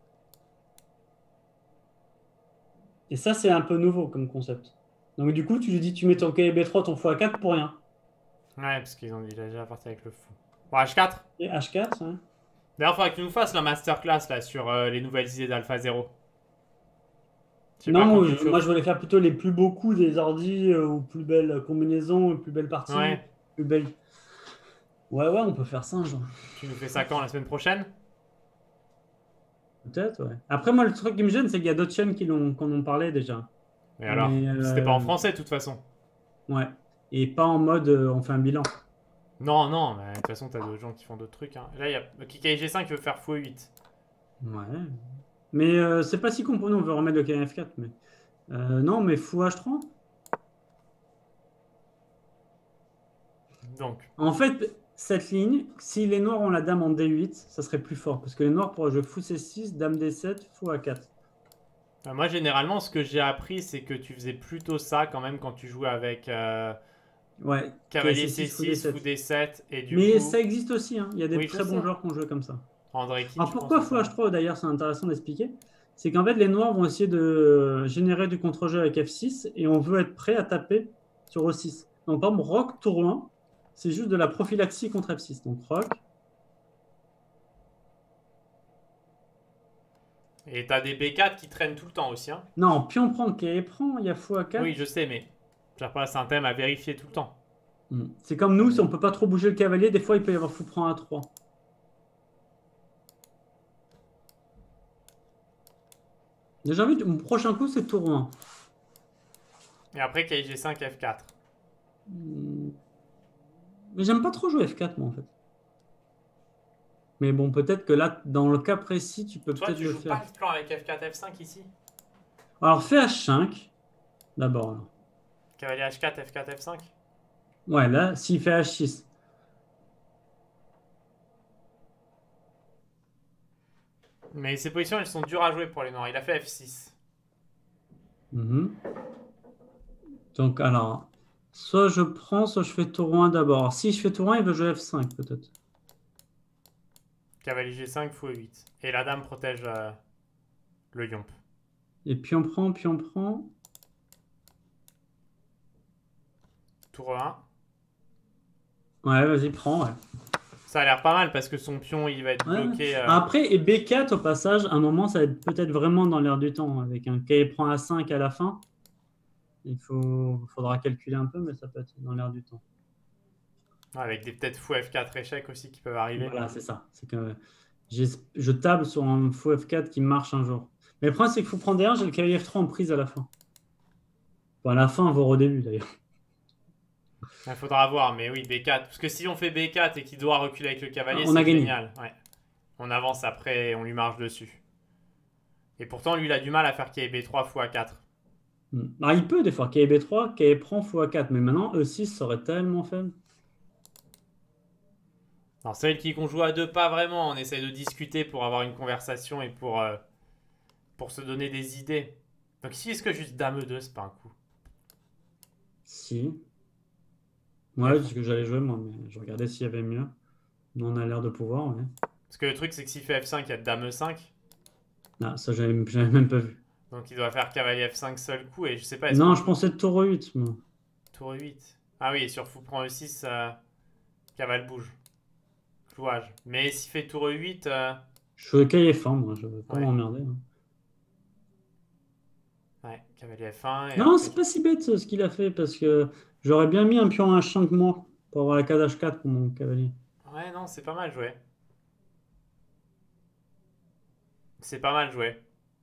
Et ça, c'est un peu nouveau comme concept. Donc du coup, tu lui dis, tu mets ton KB3, ton fou A4 pour rien. Ouais, parce qu'ils ont dit déjà parti avec le fou. Bon, H4. Et H4, ouais. D'ailleurs, il faudrait que tu nous fasses la masterclass là, sur les nouvelles idées d'Alpha 0. Non, moi je voulais faire plutôt les plus beaux coups des ordis, aux plus belles combinaisons, aux plus belles parties. Ouais. Plus belles... Ouais, on peut faire ça un jour. Tu nous fais ça quand, la semaine prochaine? Peut-être, ouais. Après, moi, le truc qui me gêne, c'est qu'il y a d'autres chaînes qui en ont parlé déjà. Mais alors, c'était pas en français de toute façon. Ouais. Et pas en mode on fait un bilan. Non, mais de toute façon, t'as d'autres gens qui font d'autres trucs. Hein. Là, il y a Kikaï G5 qui veut faire x8. Ouais. Mais c'est pas si compliqué, on veut remettre le KF4. Mais... non, mais fou H3. Donc. En fait, cette ligne, si les noirs ont la dame en D8, ça serait plus fort. Parce que les noirs pourraient jouer fou C6, dame D7, fou A4. Moi, généralement, ce que j'ai appris, c'est que tu faisais plutôt ça quand même quand tu jouais avec ouais, cavalier C6, fou D7. Et du mais coup... ça existe aussi, hein. Il y a des très bons joueurs qui ont joué comme ça. André King, alors pourquoi fou H3 d'ailleurs, c'est intéressant d'expliquer. C'est qu'en fait, les noirs vont essayer de générer du contre-jeu avec F6 et on veut être prêt à taper sur E6. Donc par exemple, rock tour 1, c'est juste de la prophylaxie contre F6. Donc rock. Et t'as des B4 qui traînent tout le temps aussi. Hein. Non, pion prend, quai prend, il y a fou à 4. Oui, je sais, mais c'est un thème à vérifier tout le temps. C'est comme nous, si on peut pas trop bouger le cavalier, des fois il peut y avoir fou prend à 3. Déjà vu, mon prochain coup c'est tour 1. Et après, KIG5, F4. Mais j'aime pas trop jouer F4 moi en fait. Mais bon, peut-être que là, dans le cas précis, tu peux Toi, peut-être tu le joues faire. pas le plan avec F4, F5 ici? Alors fais H5 d'abord. Là. Cavalier H4, F4, F5? Ouais, là, s'il fait H6. Mais ces positions, elles sont dures à jouer pour les noirs. Il a fait F6. Donc, alors, soit je prends, soit je fais tour 1 d'abord. Alors, si je fais tour 1, il veut jouer F5 peut-être. Cavalier G5, fou E8. Et la dame protège le yomp. Et puis on prend, puis on prend. Tour 1. Ouais, vas-y, prends. Ouais. Ça a l'air pas mal parce que son pion, il va être Ouais. bloqué. Après, et B4 au passage, à un moment, ça va être peut-être vraiment dans l'air du temps. Avec un K prend A5 à la fin. Faudra calculer un peu, mais ça peut être dans l'air du temps. Avec des peut-être fou F4 échecs aussi qui peuvent arriver. Voilà, c'est ça. C'est que je table sur un fou F4 qui marche un jour. Mais le problème, c'est qu'il faut prendre D1, j'ai le cavalier F3 en prise à la fin. Bon, à la fin, voire au début d'ailleurs. Il faudra voir, mais oui, B4. Parce que si on fait B4 et qu'il doit reculer avec le cavalier, On a c'est gagné. génial. Ouais. On avance après et on lui marche dessus. Et pourtant, lui, il a du mal à faire KI B3 fou A4. Alors, il peut des fois, KI B3, KI prend fou A4, mais maintenant E6 serait tellement faible. Alors, c'est qui qu'on joue à deux pas vraiment. On essaie de discuter pour avoir une conversation et pour se donner des idées. Donc ici, est-ce que juste Dame E2, c'est pas un coup? Si. Ouais, c'est ce que j'allais jouer moi, mais je regardais s'il y avait mieux. Nous, on a l'air de pouvoir, ouais. Parce que le truc, c'est que s'il fait F5, il y a Dame E5. Ah, ça, j'avais même pas vu. Donc il doit faire cavalier F5 seul coup. Et je sais pas, Non, je pensais tour 8, moi. Tour 8. Ah oui, et sur fou prend E6, cavale bouge. Clouage. Mais s'il fait tour E8... Je suis KI F1, moi, je veux pas m'emmerder. Hein. Ouais, cavalier F1. Et non, après... c'est pas si bête ce qu'il a fait, parce que j'aurais bien mis un pion H5 moi, pour avoir la case H4 pour mon cavalier. Ouais, non, c'est pas mal joué. C'est pas mal joué.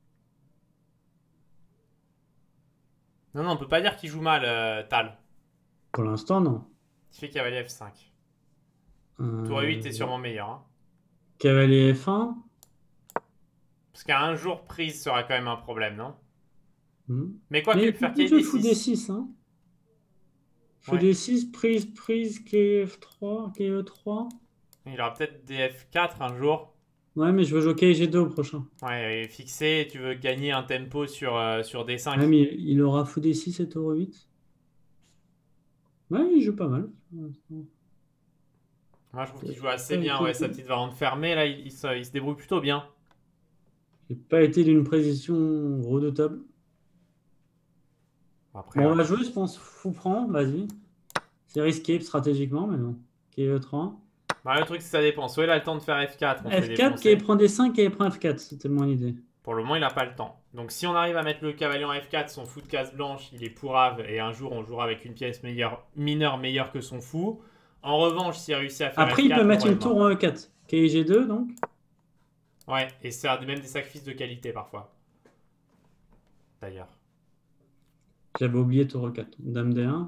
Non, on peut pas dire qu'il joue mal, Tal. Pour l'instant, non. Il fait cavalier F5. Tour 8 est sûrement meilleur. Hein. Cavalier F1. Parce qu'à un jour, prise sera quand même un problème, non? Mais quoi qu'il peut faire faire KD6. fou D6. Hein. Fou D6, prise, KF3, KE3. Il aura peut-être des F4 un jour. Ouais, mais je veux jouer KG2 au prochain. Ouais, et fixé, tu veux gagner un tempo sur D5. Ouais, mais il aura fou D6 et tour 8. Ouais, il joue pas mal. Moi, je trouve qu'il joue assez bien. Ouais, sa petite variante fermée, là, il se débrouille plutôt bien. J'ai pas été d'une précision redoutable. Après, bon, on va jouer, je pense, fou prend, vas-y. C'est risqué stratégiquement, mais non. KE3. Bah, le truc, c'est que ça dépend. Soit il a le temps de faire F4. F4, qui prend D5, qui prend F4. C'était mon idée. Pour le moment, il n'a pas le temps. Donc, si on arrive à mettre le cavalier en F4, son fou de case blanche, il est pourrave. Et un jour, on jouera avec une pièce mineure meilleure que son fou. En revanche, s'il réussit à faire après, F4, il peut mettre une tour en E4. KG2, donc. Ouais, et c'est même des sacrifices de qualité parfois. D'ailleurs. J'avais oublié tour E4. Dame D1.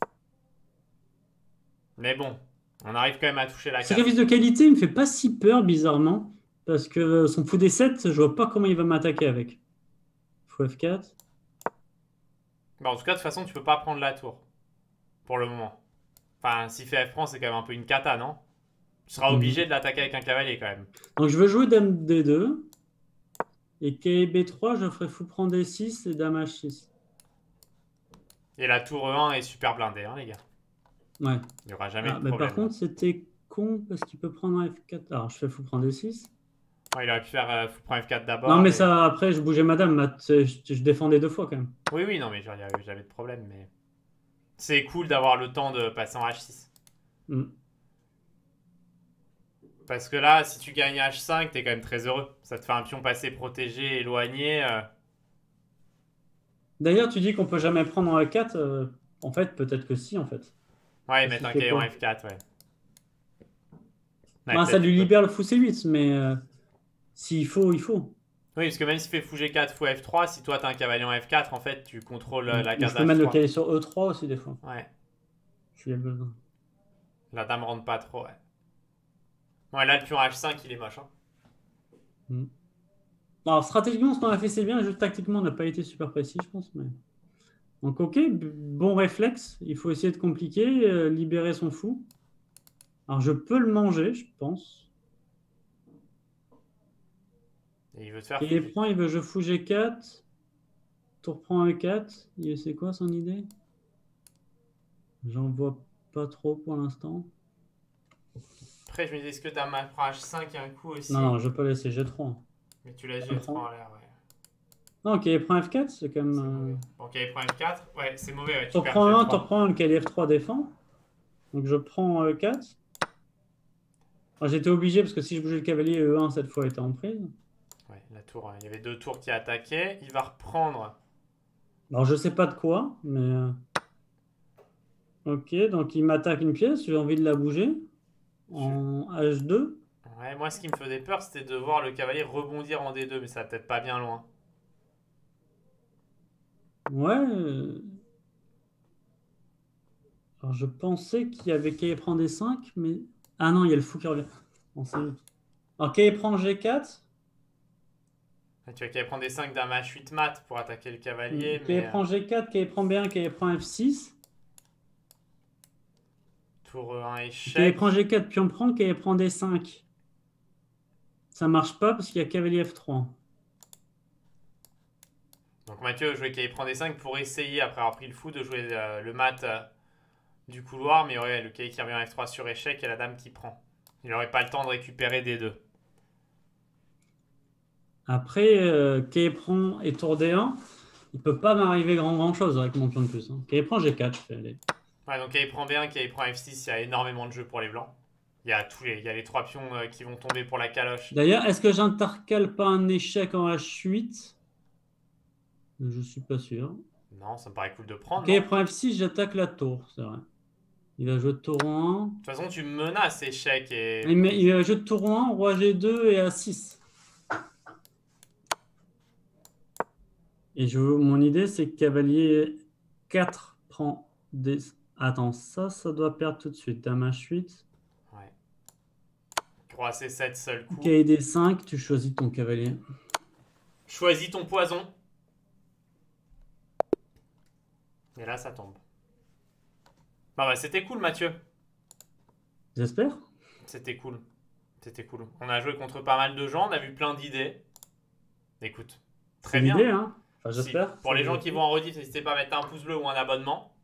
Mais bon, on arrive quand même à toucher la case. Sacrifice de qualité, il me fait pas si peur, bizarrement. Parce que son fou D7, je vois pas comment il va m'attaquer avec. Fou F4. Bah, en tout cas, de toute façon, tu peux pas prendre la tour. Pour le moment. Enfin, s'il fait F prend, c'est quand même un peu une cata, non? Tu seras obligé de l'attaquer avec un cavalier quand même. Donc je veux jouer Dame D2. Et KB3, je ferai fou prend D6 et Dame H6. Et la tour E1 est super blindée, hein, les gars. Ouais. Il n'y aura jamais de problème. Mais par contre, c'était con parce qu'il peut prendre un F4. Alors, je fais fou prend D6. Ouais, il aurait pu faire fou prend F4 d'abord. Non, mais ça, après, je bougeais madame. Je défendais 2 fois quand même. Oui, non, mais il n'y avait jamais de problème. Mais c'est cool d'avoir le temps de passer en H6. Parce que là, si tu gagnes H5, t'es quand même très heureux. Ça te fait un pion passé protégé, éloigné. D'ailleurs, tu dis qu'on peut jamais prendre en E4. En fait, peut-être que si, en fait. Ouais, Parce mettre qu'il un fait caillou en quoi? F4, ouais. Ouais, Ben, ça peut-être tu lui peux. libère le fou C8, mais s'il faut, il faut. Oui, parce que même s'il fait fou G4, fou F3, si toi t'as un cavalier en F4, en fait, tu contrôles Mm. la Ou case je peux mettre le H3. cahier sur E3 aussi, des fois. Ouais, S'il y a besoin. la dame rentre pas trop, ouais. Ouais, là, le pion H5, il est moche, hein. Mm. Alors, stratégiquement, ce qu'on a fait, c'est bien. Juste tactiquement, on n'a pas été super précis, je pense. Mais... Donc, ok, bon réflexe. Il faut essayer de compliquer, libérer son fou. Alors, je peux le manger, je pense. Et il veut te faire Et fou il G4. prend, il veut je fous G4. Tour prend E4. C'est quoi son idée? J'en vois pas trop pour l'instant. Après, je me dis, est-ce que dame prend H5 il y a un coup Non, aussi? non, je peux laisser G3. Mais tu l'as Ça G3 prend. en l'air, ouais. Non, ok, il prend F4, c'est quand C'est même. mauvais. Bon, ok, il prend F4. Ouais, c'est mauvais, ouais, tu Tour perds prend 1, tour G3. prend 1, le cavalier F3 défend. Donc je prends E4. Alors, j'étais obligé parce que si je bougeais le cavalier, E1 cette fois était en prise. Ouais, la tour, il y avait deux tours qui attaquaient. Il va reprendre. Alors je sais pas de quoi, mais. Ok, donc il m'attaque une pièce, j'ai envie de la bouger. Je- En H2. Ouais, moi, ce qui me faisait peur, c'était de voir le cavalier rebondir en D2, mais ça va peut-être pas bien loin. Ouais. Alors je pensais qu'il y avait cavalier prend D5, mais. Ah non, il y a le fou qui revient. Bon, c'est nul. Alors cavalier prend G4. Tu vas qu'à prendre des 5 dame H8 mat pour attaquer le cavalier, Cavalier mais prend G4, cavalier prend B1, cavalier prend F6. tour 1 Cavalier échec. prend G4, puis on prend, cavalier prend D5. Ça marche pas parce qu'il y a cavalier F3. Donc Mathieu jouait qu'il prend des 5 pour essayer, après avoir pris le fou, de jouer le mat du couloir, mais ouais, le cavalier qui revient en F3 sur échec et la dame qui prend. Il n'aurait pas le temps de récupérer des deux. Après, cavalier prend et tour D1. Il peut pas m'arriver grand chose avec mon pion de plus. Hein. Cavalier prend G4, je fais aller. Ouais, donc cavalier prend B1, cavalier prend F6, il y a énormément de jeux pour les blancs. Il y a les trois pions qui vont tomber pour la caloche. D'ailleurs, est-ce que j'intercale pas un échec en H8? Je suis pas sûr. Non, ça me paraît cool de prendre, Cavalier non? prend F6, j'attaque la tour, c'est vrai. Il va jouer tour 1. De toute façon, tu menaces échec et Il va jouer tour 1, roi G2 et A6. Et mon idée, c'est que cavalier 4 prend des... Attends, ça doit perdre tout de suite. Dame H8. ouais. Roi C7, seul coup. Cavalier D5, tu choisis ton cavalier. Choisis ton poison. Et là, ça tombe. Bah, c'était cool, Mathieu. J'espère. C'était cool. C'était cool. On a joué contre pas mal de gens, on a vu plein d'idées. Écoute, C'est très bien. l'idée, hein. Enfin, Si, j'espère. pour les gens qui vont en rediff, n'hésitez pas à mettre un pouce bleu ou un abonnement.